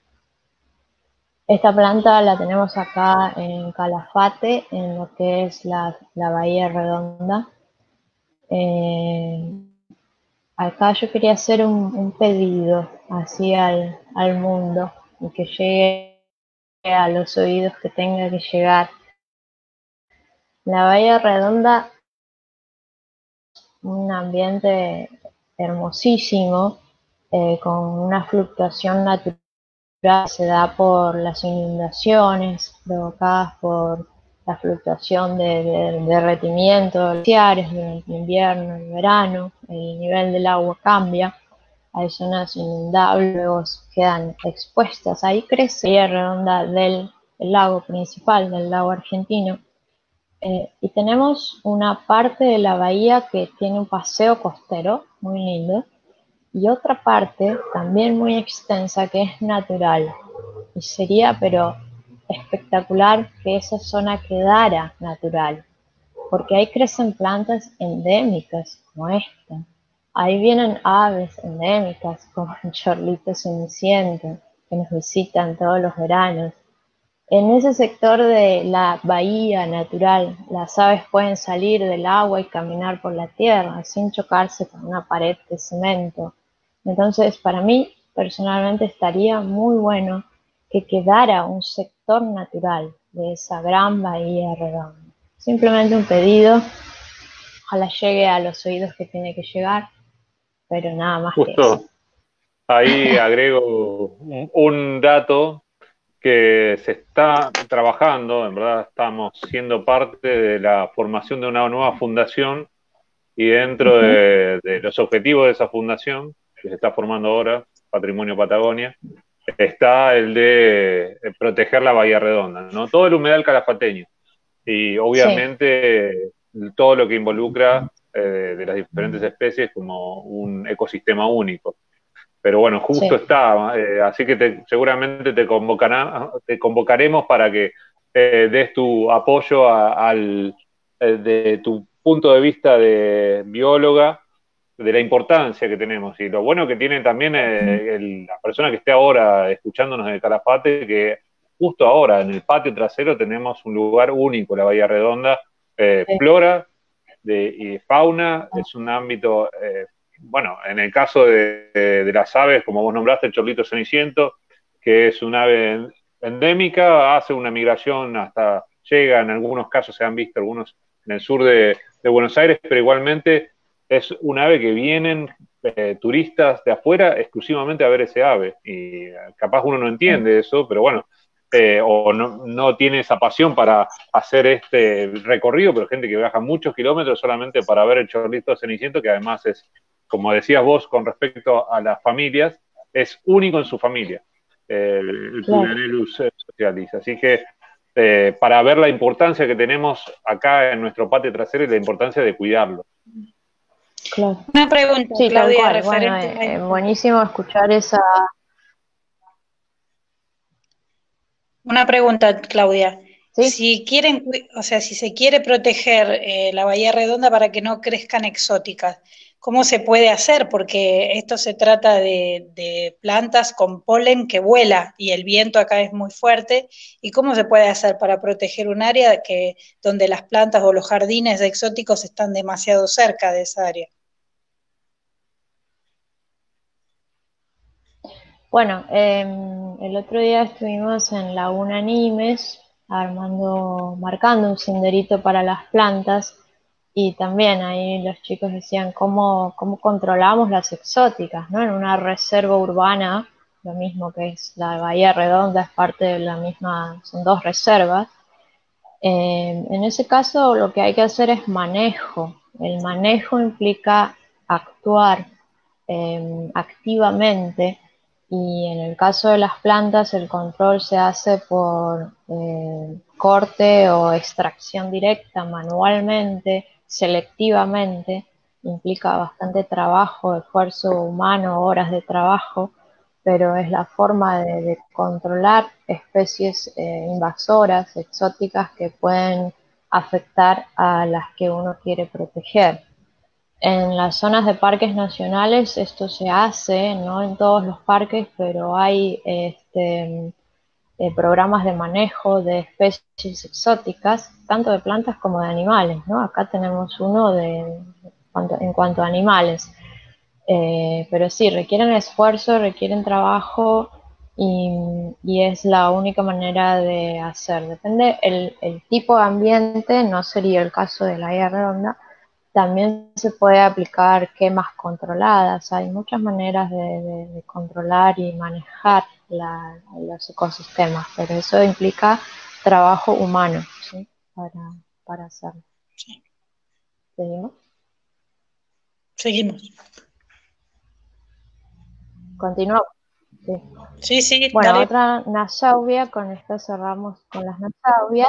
Esta planta la tenemos acá en Calafate, en lo que es la, la Bahía Redonda. Eh, acá yo quería hacer un, un pedido así al, al mundo y que llegue a los oídos que tenga que llegar. La Bahía Redonda, un ambiente hermosísimo, eh, con una fluctuación natural que se da por las inundaciones provocadas por la fluctuación de, de, de derretimiento de glaciares durante el invierno, el verano, el nivel del agua cambia, hay zonas inundables, luego quedan expuestas, ahí crece la Bahía Redonda del el lago principal, del lago argentino, eh, y tenemos una parte de la bahía que tiene un paseo costero muy lindo, y otra parte también muy extensa que es natural, y sería pero espectacular que esa zona quedara natural, porque ahí crecen plantas endémicas como esta, ahí vienen aves endémicas como el chorlito ceniciento que nos visitan todos los veranos. En ese sector de la bahía natural, las aves pueden salir del agua y caminar por la tierra sin chocarse con una pared de cemento. Entonces, para mí, personalmente, estaría muy bueno que quedara un sector natural de esa gran bahía redonda. Simplemente un pedido, ojalá llegue a los oídos que tiene que llegar, pero nada más que eso. Justo ahí agrego un, un dato que se está trabajando, en verdad estamos siendo parte de la formación de una nueva fundación y dentro de, de los objetivos de esa fundación, que se está formando ahora, Patrimonio Patagonia, está el de proteger la Bahía Redonda, ¿no? Todo el humedal calafateño y obviamente sí, todo lo que involucra eh, de las diferentes especies como un ecosistema único. Pero bueno, justo sí. está, eh, así que te, seguramente te, convocará, te convocaremos para que eh, des tu apoyo a, al, eh, de tu punto de vista de bióloga, de la importancia que tenemos. Y lo bueno que tiene también eh, el, la persona que esté ahora escuchándonos en el Calafate, que justo ahora en el patio trasero tenemos un lugar único, la Bahía Redonda, eh, sí. flora de, y fauna, es un ámbito... Eh, bueno, en el caso de, de, de las aves, como vos nombraste, el chorlito ceniciento, que es un ave endémica, hace una migración hasta, llega, en algunos casos se han visto algunos en el sur de, de Buenos Aires, pero igualmente es un ave que vienen eh, turistas de afuera exclusivamente a ver ese ave, y capaz uno no entiende eso, pero bueno, eh, o no, no tiene esa pasión para hacer este recorrido, pero gente que viaja muchos kilómetros solamente para ver el chorlito ceniciento, que además es, como decías vos con respecto a las familias, es único en su familia, eh, el Plurianellus socialis. Así que eh, para ver la importancia que tenemos acá en nuestro patio trasero y la importancia de cuidarlo. Claro. Una pregunta, sí, Claudia, tal cual. Bueno, eh, eh, buenísimo escuchar esa... Una pregunta, Claudia. ¿Sí? Si quieren, o sea, si se quiere proteger eh, la Bahía Redonda para que no crezcan exóticas, ¿cómo se puede hacer? Porque esto se trata de, de plantas con polen que vuela y el viento acá es muy fuerte. ¿Y cómo se puede hacer para proteger un área que, donde las plantas o los jardines exóticos están demasiado cerca de esa área? Bueno, eh, el otro día estuvimos en Laguna Nimes armando, marcando un senderito para las plantas y también ahí los chicos decían cómo, cómo controlamos las exóticas, ¿no? En una reserva urbana, lo mismo que es la Bahía Redonda, es parte de la misma, son dos reservas. Eh, en ese caso lo que hay que hacer es manejo. El manejo implica actuar eh, activamente. Y en el caso de las plantas el control se hace por eh, corte o extracción directa, manualmente, selectivamente, implica bastante trabajo, esfuerzo humano, horas de trabajo, pero es la forma de, de controlar especies eh, invasoras, exóticas, que pueden afectar a las que uno quiere proteger. En las zonas de parques nacionales esto se hace, no en todos los parques, pero hay este, eh, programas de manejo de especies exóticas, tanto de plantas como de animales, ¿no? Acá tenemos uno de, en cuanto a animales. Eh, pero sí, requieren esfuerzo, requieren trabajo, y, y es la única manera de hacer. Depende, el, el tipo de ambiente no sería el caso de la guía redonda. También se puede aplicar quemas controladas. Hay muchas maneras de, de, de controlar y manejar la, los ecosistemas, pero eso implica trabajo humano, ¿sí? para, para hacerlo. Sí. ¿Seguimos? Seguimos. Continuamos. Sí, sí, sí bueno, dale. otra nasauvia, con esto cerramos con las nasauvias.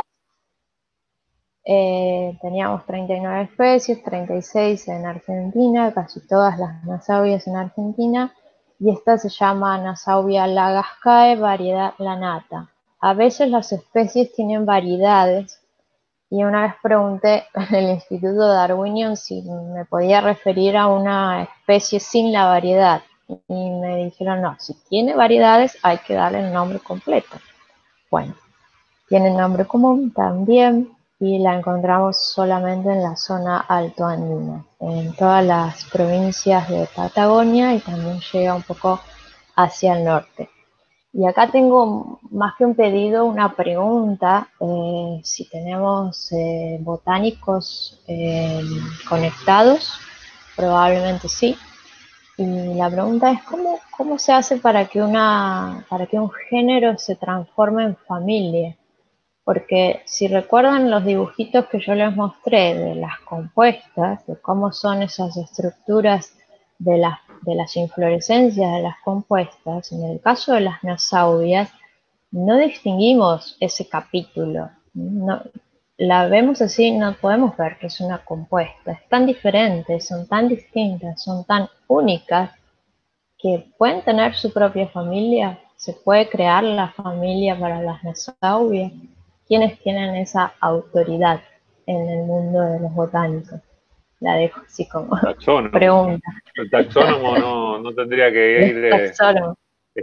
Eh, teníamos treinta y nueve especies, treinta y seis en Argentina, casi todas las nasauvias en Argentina, y esta se llama Nasauvia lagascae, variedad lanata. A veces las especies tienen variedades, y una vez pregunté en el Instituto Darwinian si me podía referir a una especie sin la variedad, y me dijeron no, si tiene variedades hay que darle el nombre completo. Bueno, tiene nombre común también y la encontramos solamente en la zona altoandina, en todas las provincias de Patagonia, y también llega un poco hacia el norte. Y acá tengo más que un pedido, una pregunta, eh, si tenemos eh, botánicos eh, conectados, probablemente sí. Y la pregunta es ¿cómo, cómo se hace para que, una, para que un género se transforme en familia? Porque si recuerdan los dibujitos que yo les mostré de las compuestas, de cómo son esas estructuras de las, de las inflorescencias de las compuestas, en el caso de las nasaubias, no distinguimos ese capítulo. No, la vemos así, no podemos ver que es una compuesta. Es tan diferente, son tan distintas, son tan únicas, que pueden tener su propia familia. Se puede crear la familia para las nasaubias. ¿Quiénes tienen esa autoridad en el mundo de los botánicos? La dejo así como Taxónomo. pregunta. El taxónomo no, no tendría que ir de... Taxónomo.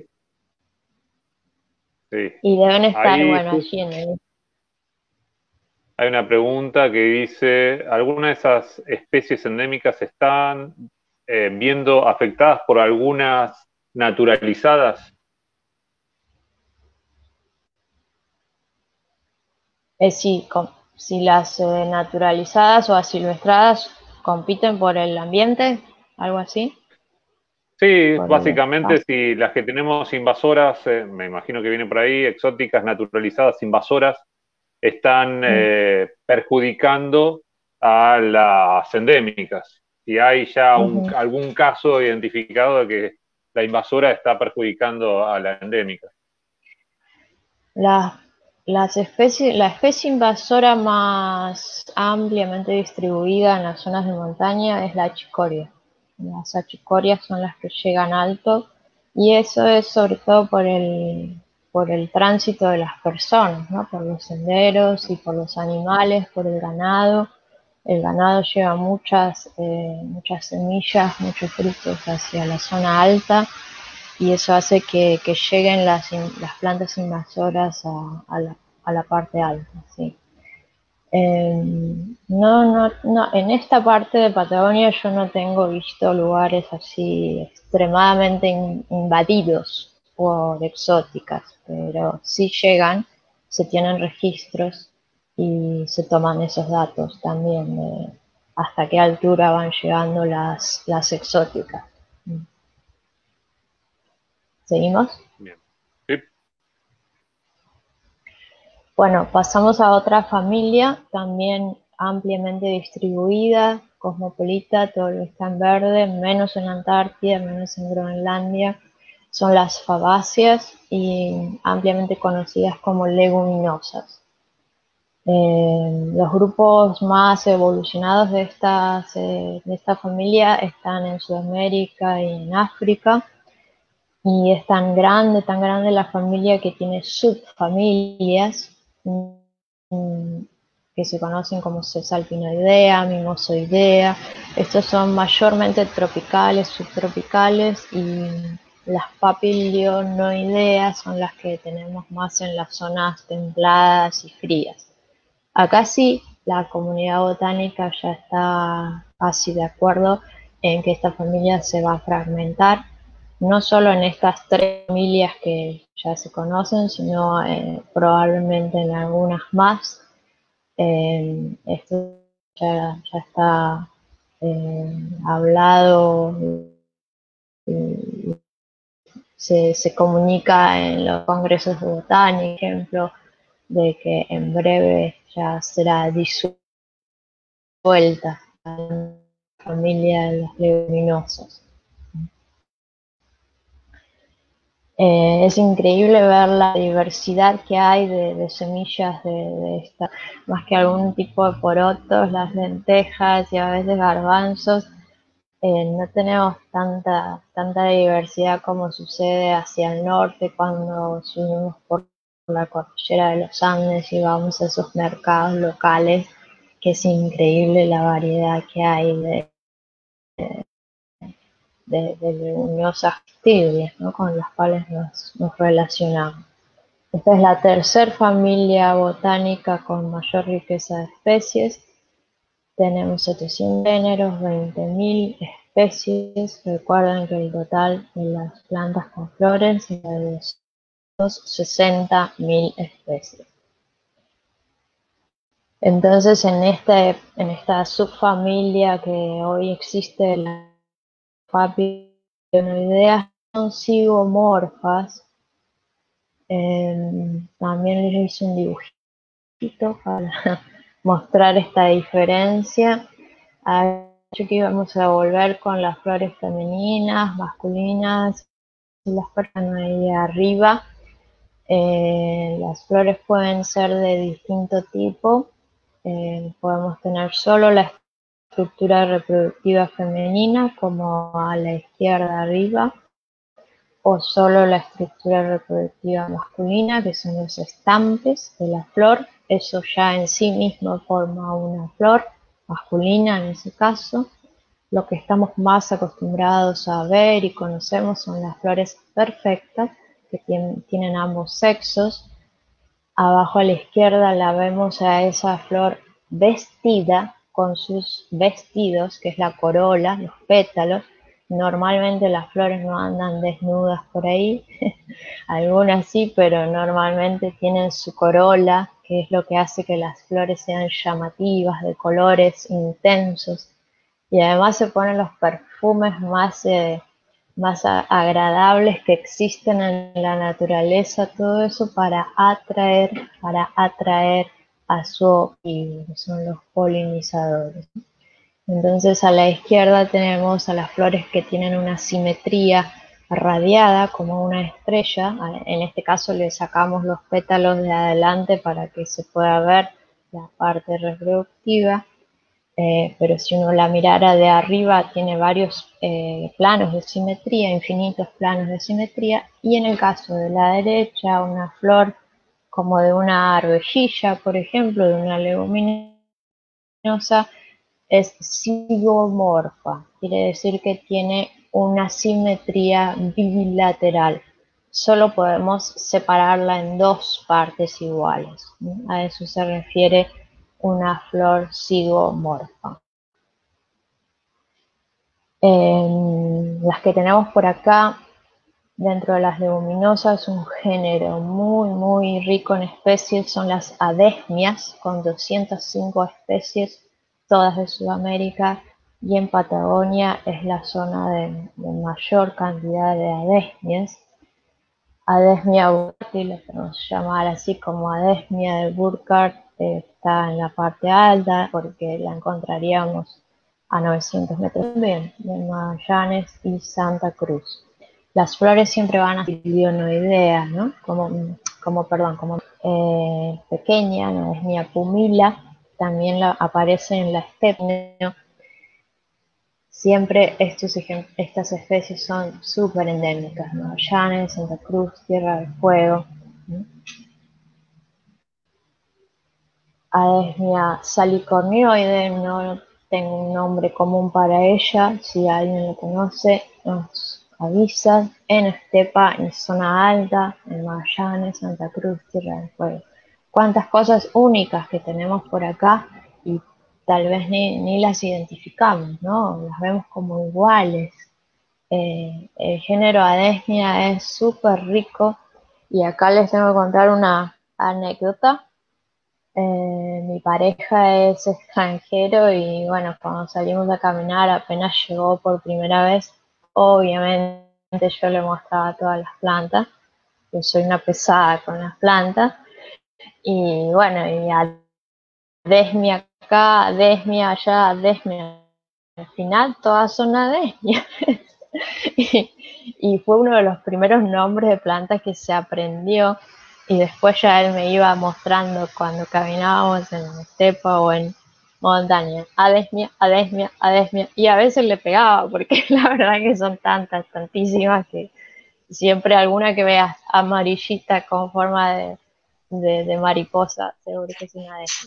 Sí. Y deben estar, Ahí bueno, allí en el... hay una pregunta que dice, ¿algunas de esas especies endémicas están eh, viendo afectadas por algunas naturalizadas? Eh, sí, com- si las eh, naturalizadas o asilvestradas compiten por el ambiente, algo así, Sí, por el básicamente espacio. si las que tenemos invasoras, eh, me imagino que vienen por ahí, exóticas, naturalizadas, invasoras, están Mm. eh, perjudicando a las endémicas. Si hay ya un, Ujú. algún caso identificado de que la invasora está perjudicando a la endémica. Las, las especies, la especie invasora más ampliamente distribuida en las zonas de montaña es la achicoria. Las achicorias son las que llegan alto, y eso es sobre todo por el, por el tránsito de las personas, ¿no? Por los senderos y por los animales, por el ganado. El ganado lleva muchas, eh, muchas semillas, muchos frutos hacia la zona alta, y eso hace que, que lleguen las, las plantas invasoras a, a, la, a la parte alta, ¿sí? Eh, no, no, no, en esta parte de Patagonia yo no tengo visto lugares así extremadamente in, invadidos por exóticas, pero sí llegan, se tienen registros y se toman esos datos también de hasta qué altura van llegando las, las exóticas. ¿Seguimos? Bien. Sí. Bueno, pasamos a otra familia, también ampliamente distribuida, cosmopolita, todo lo que está en verde, menos en Antártida, menos en Groenlandia, son las fabáceas, y ampliamente conocidas como leguminosas. Eh, los grupos más evolucionados de, estas, eh, de esta familia están en Sudamérica y en África, y es tan grande, tan grande la familia que tiene subfamilias que se conocen como Cesalpinoidea, Mimosoidea. Estos son mayormente tropicales, subtropicales, y las Papilionoideas son las que tenemos más en las zonas templadas y frías. Acá sí, la comunidad botánica ya está casi de acuerdo en que esta familia se va a fragmentar, no solo en estas tres familias que ya se conocen, sino eh, probablemente en algunas más. Eh, esto ya, ya está eh, hablado y se, se comunica en los congresos de botánica, por ejemplo, de que en breve ya será disuelta la familia de las leguminosas. Eh, es increíble ver la diversidad que hay de, de semillas de, de esta, más que algún tipo de porotos, las lentejas y a veces garbanzos. Eh, no tenemos tanta, tanta diversidad como sucede hacia el norte cuando subimos por la cordillera de los Andes y vamos a esos mercados locales, que es increíble la variedad que hay de, de, de leguminosas tibias, ¿no?, con las cuales nos, nos relacionamos. Esta es la tercera familia botánica con mayor riqueza de especies. Tenemos setecientos géneros, veinte mil especies. Recuerden que el total de las plantas con flores es de doscientas sesenta mil especies. Entonces, en, este, en esta subfamilia que hoy existe, la Papilionoidea, son zigomorfas. Eh, también les hice un dibujito para mostrar esta diferencia. Había dicho que íbamos a volver con las flores femeninas, masculinas, y las personas ahí arriba. Eh, las flores pueden ser de distinto tipo. Eh, podemos tener solo la estructura reproductiva femenina, como a la izquierda arriba, o solo la estructura reproductiva masculina, que son los estampes de la flor. Eso ya en sí mismo forma una flor masculina en ese caso. Lo que estamos más acostumbrados a ver y conocemos son las flores perfectas, que tienen, tienen ambos sexos. Abajo a la izquierda la vemos a esa flor vestida con sus vestidos, que es la corola, los pétalos. Normalmente las flores no andan desnudas por ahí, algunas sí, pero normalmente tienen su corola, que es lo que hace que las flores sean llamativas, de colores intensos. Y además se ponen los perfumes más, eh, más a, agradables que existen en la naturaleza, todo eso para atraer, para atraer a su objetivo, que son los polinizadores. Entonces a la izquierda tenemos a las flores que tienen una simetría radiada como una estrella. En este caso le sacamos los pétalos de adelante para que se pueda ver la parte reproductiva. Eh, pero si uno la mirara de arriba, tiene varios eh, planos de simetría, infinitos planos de simetría, y en el caso de la derecha, una flor como de una arvejilla, por ejemplo, de una leguminosa, es zigomorfa, quiere decir que tiene una simetría bilateral. Solo podemos separarla en dos partes iguales, ¿sí? A eso se refiere una flor zigomorfa. Eh, las que tenemos por acá, dentro de las leguminosas, un género muy muy rico en especies son las adesmias, con doscientas cinco especies, todas de Sudamérica, y en Patagonia es la zona de, de mayor cantidad de adesmias. Adesmia burkhardt, la podemos llamar así como Adesmia de Burkhardt, eh, está en la parte alta porque la encontraríamos a novecientos metros también, de Magallanes y Santa Cruz. Las flores siempre van a ser pilionoideas, ¿no? Como, como, perdón, como eh, pequeña, Adesmia pumila, también la, aparece en la estepa. Siempre estos, estas especies son súper endémicas, Magallanes, Santa Cruz, Tierra del Fuego. ¿Sí? Adesmia salicornioide, no tengo un nombre común para ella, si alguien lo conoce nos avisa. En estepa, en zona alta, en Magallanes, Santa Cruz, Tierra del Fuego. Cuántas cosas únicas que tenemos por acá y tal vez ni, ni las identificamos, ¿no? Las vemos como iguales. Eh, el género Adesmia es súper rico Y acá les tengo que contar una anécdota. Eh, mi pareja es extranjero y bueno, cuando salimos a caminar apenas llegó por primera vez, obviamente yo le mostraba todas las plantas, yo soy una pesada con las plantas, y bueno, y a desmia acá, desmia allá, desmia, al final todas son adesmias. y, y fue uno de los primeros nombres de plantas que se aprendió, y después ya él me iba mostrando cuando caminábamos en estepa o en montaña, adesmia, adesmia, adesmia, y a veces le pegaba porque la verdad que son tantas, tantísimas, que siempre alguna que veas amarillita con forma de, de, de mariposa, seguro que es una adesmia.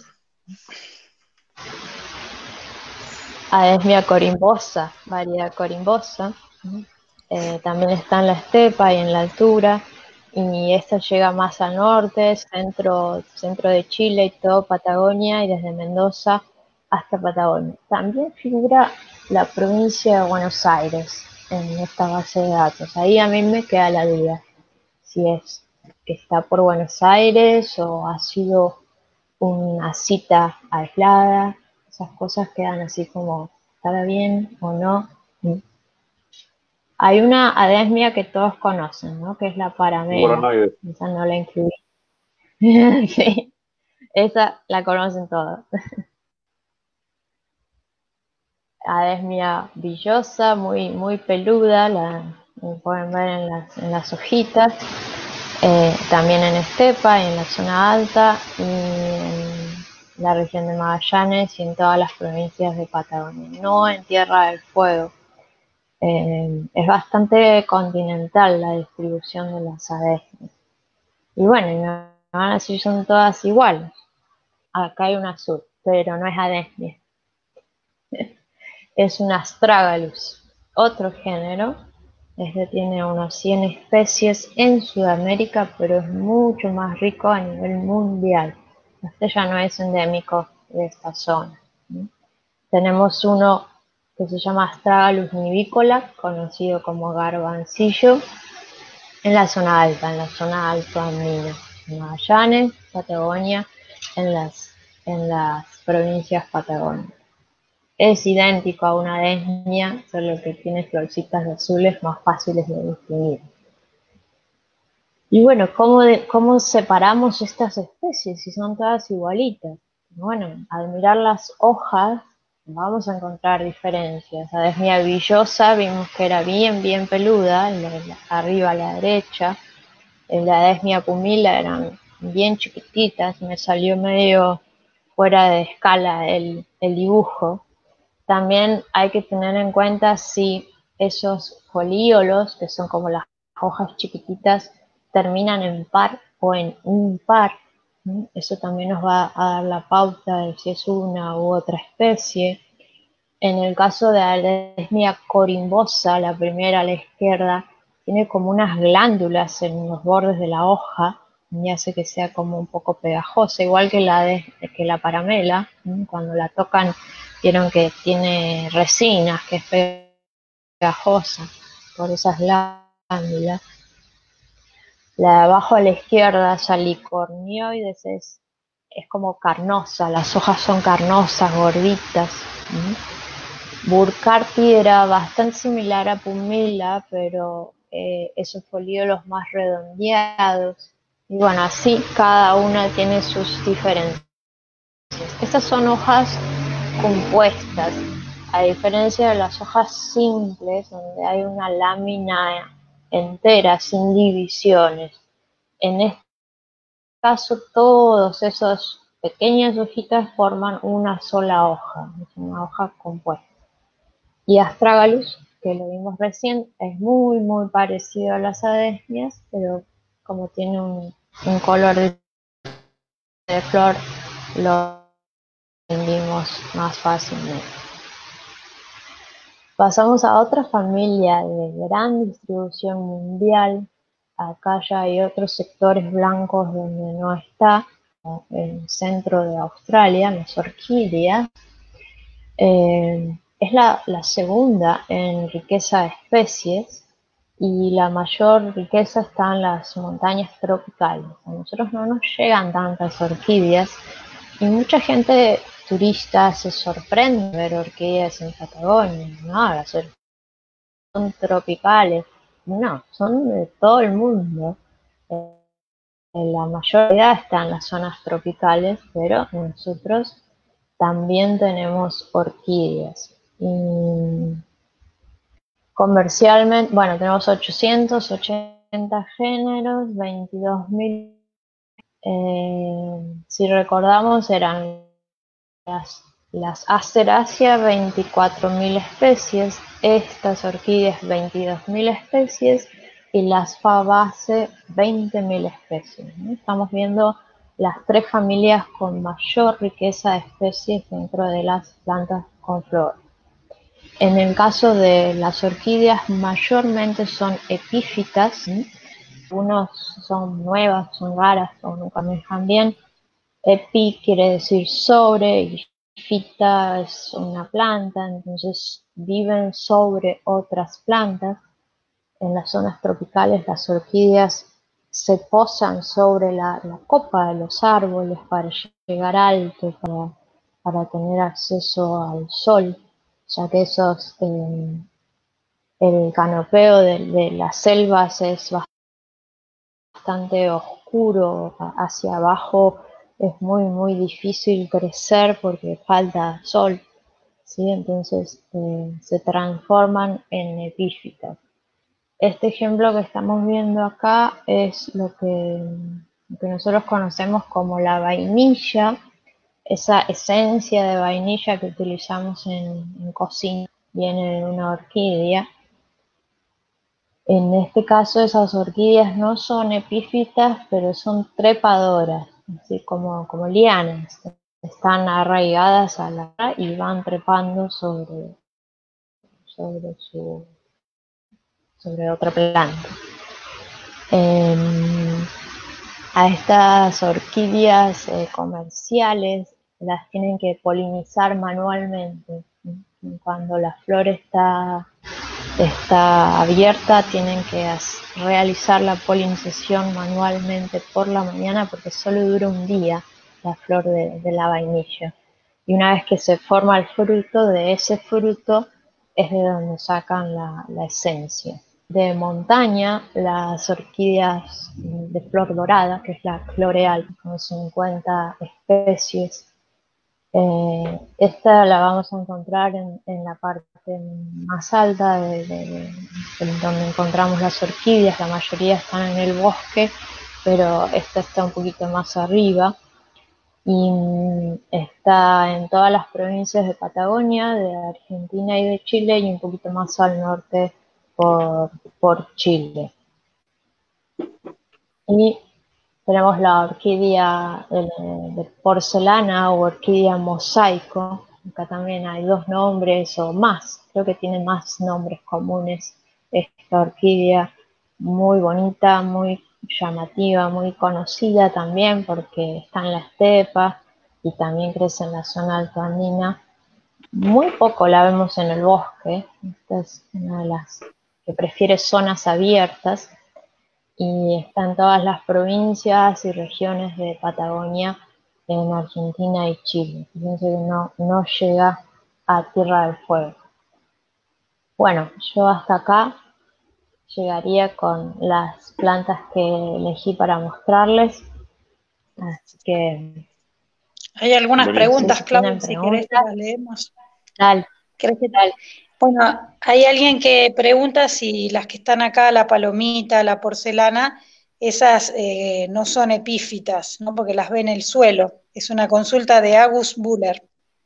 Adesmia corimbosa, variedad corimbosa. Eh, también está en la estepa y en la altura, y esta llega más al norte, centro, centro de Chile y todo Patagonia, y desde Mendoza hasta Patagonia. También figura la provincia de Buenos Aires en esta base de datos. Ahí a mí me queda la duda si es que está por Buenos Aires o ha sido una cita aislada. Esas cosas quedan así como, ¿estará bien o no? Hay una adesmia que todos conocen, ¿no? Que es la paramela. Buranoides. Esa no la incluí. Sí, esa la conocen todos. Adesmia villosa, muy, muy peluda, la pueden ver en las, en las hojitas. Eh, también en estepa, en la zona alta, y en la región de Magallanes y en todas las provincias de Patagonia, no en Tierra del Fuego. Eh, es bastante continental la distribución de las adesmias. Y bueno, y me van a decir, son todas iguales. Acá hay una azul, pero no es adesmia. Es un astragalus, otro género. Este tiene unas cien especies en Sudamérica, pero es mucho más rico a nivel mundial. Este ya no es endémico de esta zona. Tenemos uno que se llama Astragalus nivícola, conocido como garbancillo, en la zona alta, en la zona alto andina, en Magallanes, Patagonia, en las, en las provincias patagónicas. Es idéntico a una adesmia, solo que tiene florcitas azules más fáciles de distinguir. Y bueno, ¿cómo, de, ¿cómo separamos estas especies si son todas igualitas? Bueno, al mirar las hojas vamos a encontrar diferencias. Adesmia villosa vimos que era bien, bien peluda, la, la, arriba a la derecha. La adesmia pumila eran bien chiquititas, me salió medio fuera de escala el, el dibujo. También hay que tener en cuenta si esos folíolos, que son como las hojas chiquititas, terminan en par o en impar. Eso también nos va a dar la pauta de si es una u otra especie. En el caso de adesmia corimbosa, la primera a la izquierda, tiene como unas glándulas en los bordes de la hoja y hace que sea como un poco pegajosa, igual que la, de, que la paramela. Cuando la tocan, vieron que tiene resinas, que es pegajosa por esas glándulas. La de abajo a la izquierda, salicornioides, es, es como carnosa, las hojas son carnosas, gorditas. Burkhardt era bastante similar a pumila, pero eh, esos folíolos más redondeados. Y bueno, así cada una tiene sus diferencias. Estas son hojas compuestas, a diferencia de las hojas simples, donde hay una lámina entera, sin divisiones. En este caso, todos esos pequeñas hojitas forman una sola hoja, es una hoja compuesta. Y Astragalus, que lo vimos recién, es muy, muy parecido a las adesmias, pero como tiene un, un color de, de flor, lo entendimos más fácilmente. Pasamos a otra familia de gran distribución mundial. Acá ya hay otros sectores blancos donde no está, en el centro de Australia, las orquídeas. Eh, es la, la segunda en riqueza de especies. y la mayor riqueza está en las montañas tropicales. A nosotros no nos llegan tantas orquídeas y mucha gente turista se sorprende de ver orquídeas en Patagonia. No, las orquídeas son tropicales. No, son de todo el mundo. Eh, la mayoría está en las zonas tropicales, pero nosotros también tenemos orquídeas. Y comercialmente, bueno, tenemos ochocientos ochenta géneros, veintidós mil. Eh, si recordamos, eran las, las Asteraceae, veinticuatro mil especies, estas orquídeas, veintidós mil especies, y las Fabaceae, veinte mil especies, ¿no? Estamos viendo las tres familias con mayor riqueza de especies dentro de las plantas con flor. En el caso de las orquídeas, mayormente son epífitas, ¿sí? Algunas son nuevas, son raras o nunca me dejan bien. Epi quiere decir sobre y fita es una planta, entonces viven sobre otras plantas. En las zonas tropicales las orquídeas se posan sobre la, la copa de los árboles para llegar alto, para, para tener acceso al sol, ya que esos, eh, el canopeo de, de las selvas es bastante oscuro, hacia abajo es muy muy difícil crecer porque falta sol, ¿sí? Entonces eh, se transforman en epífitas. Este ejemplo que estamos viendo acá es lo que, lo que nosotros conocemos como la vainilla, esa esencia de vainilla que utilizamos en, en cocina, viene de una orquídea. En este caso esas orquídeas no son epífitas, pero son trepadoras, así como, como lianas. Están arraigadas a la tierra y van trepando sobre, sobre, su, sobre otra planta. Eh, a estas orquídeas eh, comerciales las tienen que polinizar manualmente. Cuando la flor está está abierta, tienen que realizar la polinización manualmente por la mañana porque solo dura un día la flor de, de la vainilla. Y una vez que se forma el fruto, de ese fruto es de donde sacan la, la esencia. De montaña, las orquídeas de flor dorada, que es la Cloreal, con cincuenta especies. Eh, esta la vamos a encontrar en, en la parte más alta de, de, de, de donde encontramos las orquídeas. La mayoría están en el bosque, pero esta está un poquito más arriba y está en todas las provincias de Patagonia, de Argentina y de Chile, y un poquito más al norte por, por Chile. Y tenemos la orquídea de, de porcelana o orquídea mosaico. Acá también hay dos nombres o más, creo que tiene más nombres comunes esta orquídea, muy bonita, muy llamativa, muy conocida también porque está en la estepa y también crece en la zona altoandina. Muy poco la vemos en el bosque, esta es una de las que prefiere zonas abiertas y está en todas las provincias y regiones de Patagonia en Argentina y Chile. Fíjense que no, no llega a Tierra del Fuego. Bueno, yo hasta acá llegaría con las plantas que elegí para mostrarles. Así que... Hay algunas Buenísimo. preguntas, si Claudia, tienen si querés que preguntas, las leemos. dale, ¿Querés que- dale. Bueno, hay alguien que pregunta si las que están acá, la palomita, la porcelana, esas eh, no son epífitas, ¿no? Porque las ve en el suelo. Es una consulta de Agus Buller.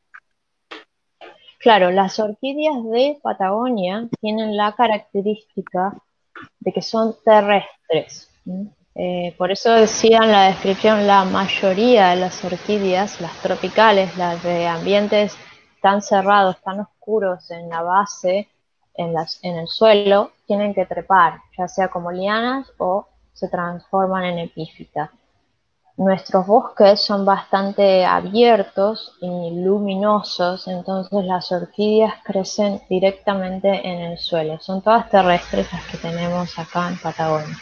Claro, las orquídeas de Patagonia tienen la característica de que son terrestres. Eh, por eso decía en la descripción, la mayoría de las orquídeas, las tropicales, las de ambientes tan cerrados, tan oscuros en la base, en, las, en el suelo, tienen que trepar, ya sea como lianas o se transforman en epífitas. nuestros bosques son bastante abiertos y luminosos, entonces las orquídeas crecen directamente en el suelo. Son todas terrestres las que tenemos acá en Patagonia.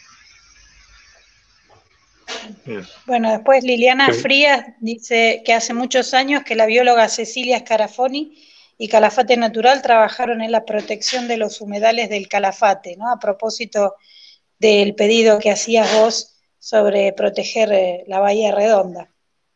Bueno, después Liliana Frías dice que hace muchos años que la bióloga Cecilia Scarafoni y Calafate Natural trabajaron en la protección de los humedales del Calafate, ¿no? A propósito del pedido que hacías vos sobre proteger eh, la Bahía Redonda.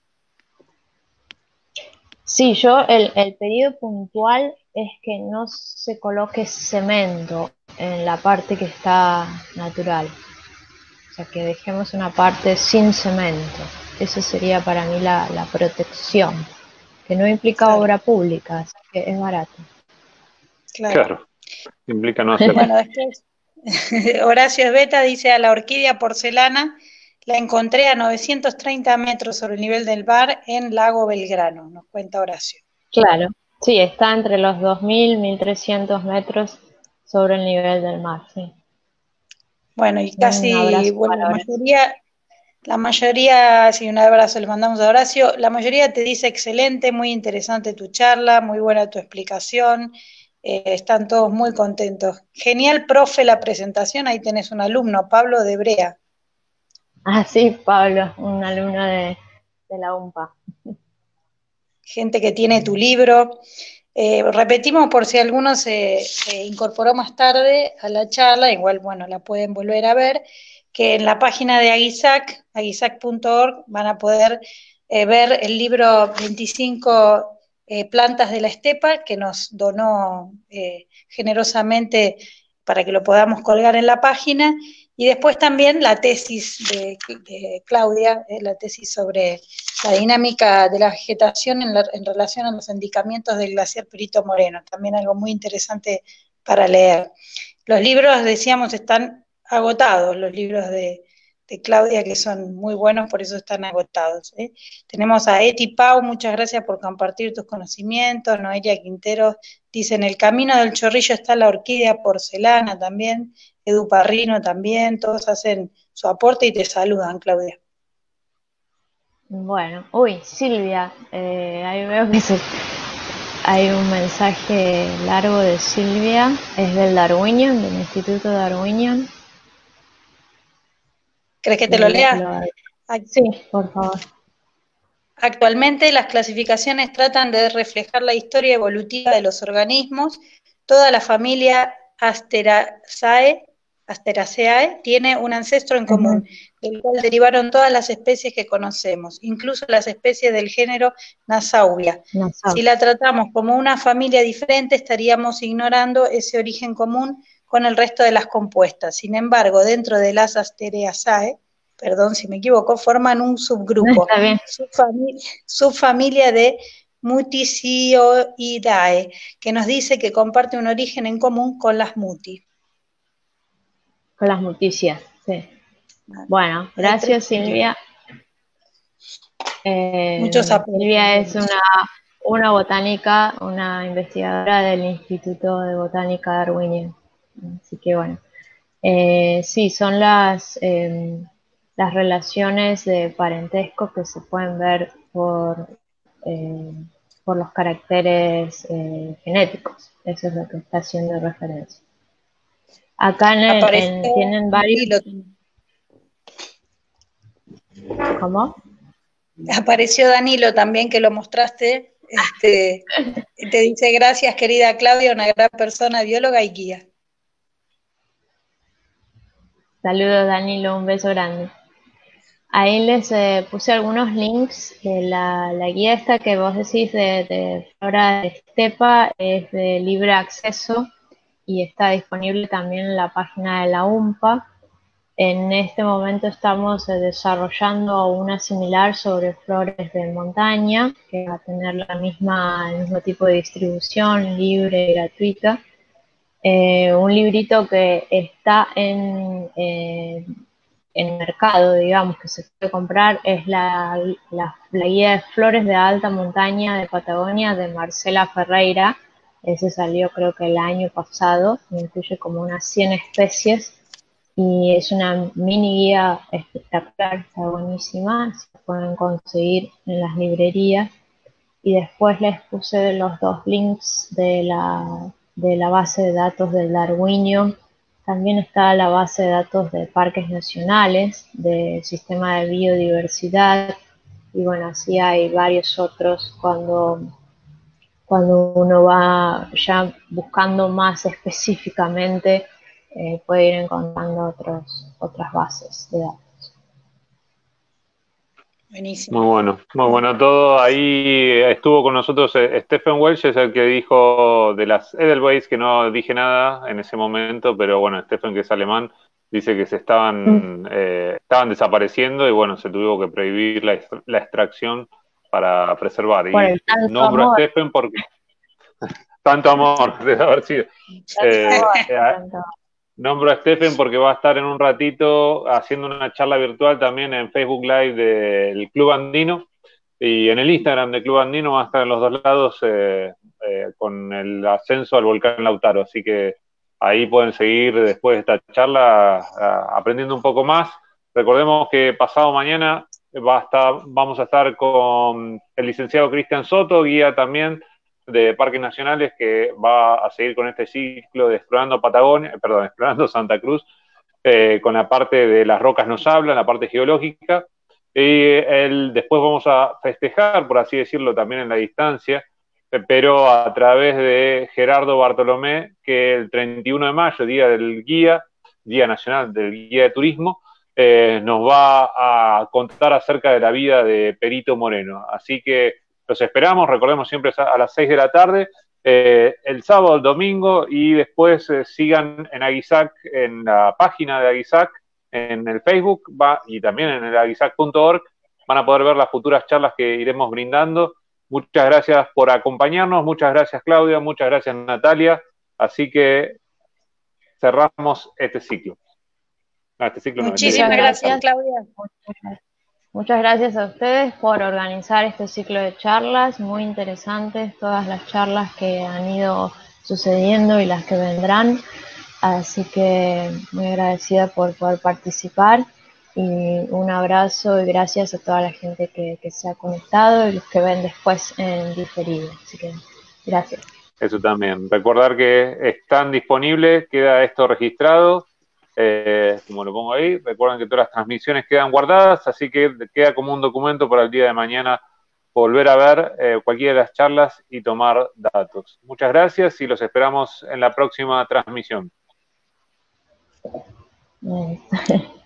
Sí, yo el, el pedido puntual es que no se coloque cemento en la parte que está natural. O sea, que dejemos una parte sin cemento. Eso sería para mí la, la protección, que no implica claro. obra pública, así que es barato. Claro, claro. Implica no hacerlo. Bueno, después Horacio Esbeta dice: a la orquídea porcelana la encontré a novecientos treinta metros sobre el nivel del mar en Lago Belgrano, nos cuenta Horacio. Claro, sí, está entre los dos mil, mil trescientos metros sobre el nivel del mar, sí. Bueno, y casi, bueno, la mayoría, la mayoría, sí, un abrazo le mandamos a Horacio, la mayoría te dice excelente, muy interesante tu charla, muy buena tu explicación, eh, están todos muy contentos. Genial, profe, la presentación, ahí tenés un alumno, Pablo de Brea. Ah, sí, Pablo, un alumno de, de la U M P A. Gente que tiene tu libro. Eh, repetimos por si alguno se, se incorporó más tarde a la charla, igual, bueno, la pueden volver a ver, que en la página de Aguisac, aguisac punto org, van a poder eh, ver el libro veinticinco eh, plantas de la estepa, que nos donó eh, generosamente para que lo podamos colgar en la página, y después también la tesis de, de Claudia, eh, la tesis sobre la dinámica de la vegetación en, la, en relación a los endicamientos del glaciar Perito Moreno, también algo muy interesante para leer. Los libros, decíamos, están agotados, los libros de, de Claudia, que son muy buenos, por eso están agotados. ¿eh? Tenemos a Eti Pau, muchas gracias por compartir tus conocimientos. Noelia Quintero dice: en el camino del Chorrillo está la orquídea porcelana también. Edu Parrino también, todos hacen su aporte y te saludan, Claudia. Bueno, uy, Silvia, eh, ahí veo que se, hay un mensaje largo de Silvia, es del Darwinian, del Instituto Darwinian. ¿Crees que te lo lea? Sí, por favor. Actualmente las clasificaciones tratan de reflejar la historia evolutiva de los organismos. Toda la familia Asteraceae, Asteraceae tiene un ancestro en común, uh-huh. del cual derivaron todas las especies que conocemos, incluso las especies del género Nassauia. Nassau. Si la tratamos como una familia diferente, estaríamos ignorando ese origen común con el resto de las compuestas. Sin embargo, dentro de las Asteraceae, perdón si me equivoco, forman un subgrupo, subfamilia, subfamilia de Muticioidae, que nos dice que comparte un origen en común con las muti. Con las muticias, sí. Bueno, gracias Silvia. Eh, Muchos apoyos. Silvia es una, una botánica, una investigadora del Instituto de Botánica Darwinian. Así que bueno, eh, sí, son las... Eh, las relaciones de parentesco que se pueden ver por, eh, por los caracteres eh, genéticos. Eso es lo que está haciendo referencia. Acá en el, en, tienen varios... ¿Cómo? Apareció Danilo también, que lo mostraste. Este, te dice: gracias, querida Claudia, una gran persona, bióloga y guía. Saludos, Danilo, un beso grande. Ahí les eh, puse algunos links de la, la guía esta que vos decís de, de flora de estepa, es de libre acceso y está disponible también en la página de la U M P A. En este momento estamos eh, desarrollando una similar sobre flores de montaña, que va a tener la misma, el mismo tipo de distribución, libre y gratuita. Eh, un librito que está en... Eh, en el mercado, digamos, que se puede comprar, es la, la, la guía de flores de alta montaña de Patagonia de Marcela Ferreira. Ese salió creo que el año pasado, incluye como unas cien especies y es una mini guía espectacular, está buenísima, se pueden conseguir en las librerías. Y después les puse los dos links de la, de la base de datos del Darwinio. También está la base de datos de parques nacionales, del sistema de biodiversidad, y bueno, así hay varios otros cuando, cuando uno va ya buscando más específicamente, eh, puede ir encontrando otros, otras bases de datos. Buenísimo. Muy bueno, muy bueno todo. Ahí estuvo con nosotros eh, Stephen Welch, es el que dijo de las Edelweiss, que no dije nada en ese momento, pero bueno, Stephen, que es alemán, dice que se estaban, eh, estaban desapareciendo y bueno, se tuvo que prohibir la, la extracción para preservar. Por Y el tanto nombro amor. a Stephen porque tanto amor debe haber sido. Eh, eh, Nombro a Stephen porque va a estar en un ratito haciendo una charla virtual también en Facebook Live del Club Andino y en el Instagram del Club Andino va a estar en los dos lados eh, eh, con el ascenso al volcán Lautaro. Así que ahí pueden seguir después de esta charla a, aprendiendo un poco más. Recordemos que pasado mañana va a estar, vamos a estar con el licenciado Cristian Soto, guía también de Parques Nacionales, que va a seguir con este ciclo de Explorando Patagonia, perdón, Explorando Santa Cruz, eh, con la parte de las rocas nos hablan, la parte geológica, y el, después vamos a festejar, por así decirlo, también en la distancia, eh, pero a través de Gerardo Bartolomé, que el treinta y uno de mayo, Día del Guía, Día Nacional del Guía de Turismo, eh, nos va a contar acerca de la vida de Perito Moreno. Así que los esperamos, recordemos siempre a las seis de la tarde, eh, el sábado, el domingo, y después eh, sigan en Aguizac, en la página de Aguizac, en el Facebook va, y también en el aguizac punto org, van a poder ver las futuras charlas que iremos brindando. Muchas gracias por acompañarnos, muchas gracias Claudia, muchas gracias Natalia, así que cerramos este ciclo. Ah, este ciclo Muchísimas no, este gracias, Claudia. Muchas gracias a ustedes por organizar este ciclo de charlas, muy interesantes todas las charlas que han ido sucediendo y las que vendrán, así que muy agradecida por poder participar y un abrazo y gracias a toda la gente que, que se ha conectado y los que ven después en diferido, así que gracias. Eso también, recordar que están disponibles, queda esto registrado. Eh, como lo pongo ahí, recuerden que todas las transmisiones quedan guardadas, así que queda como un documento para el día de mañana volver a ver eh, cualquiera de las charlas y tomar datos. Muchas gracias y los esperamos en la próxima transmisión. Eh,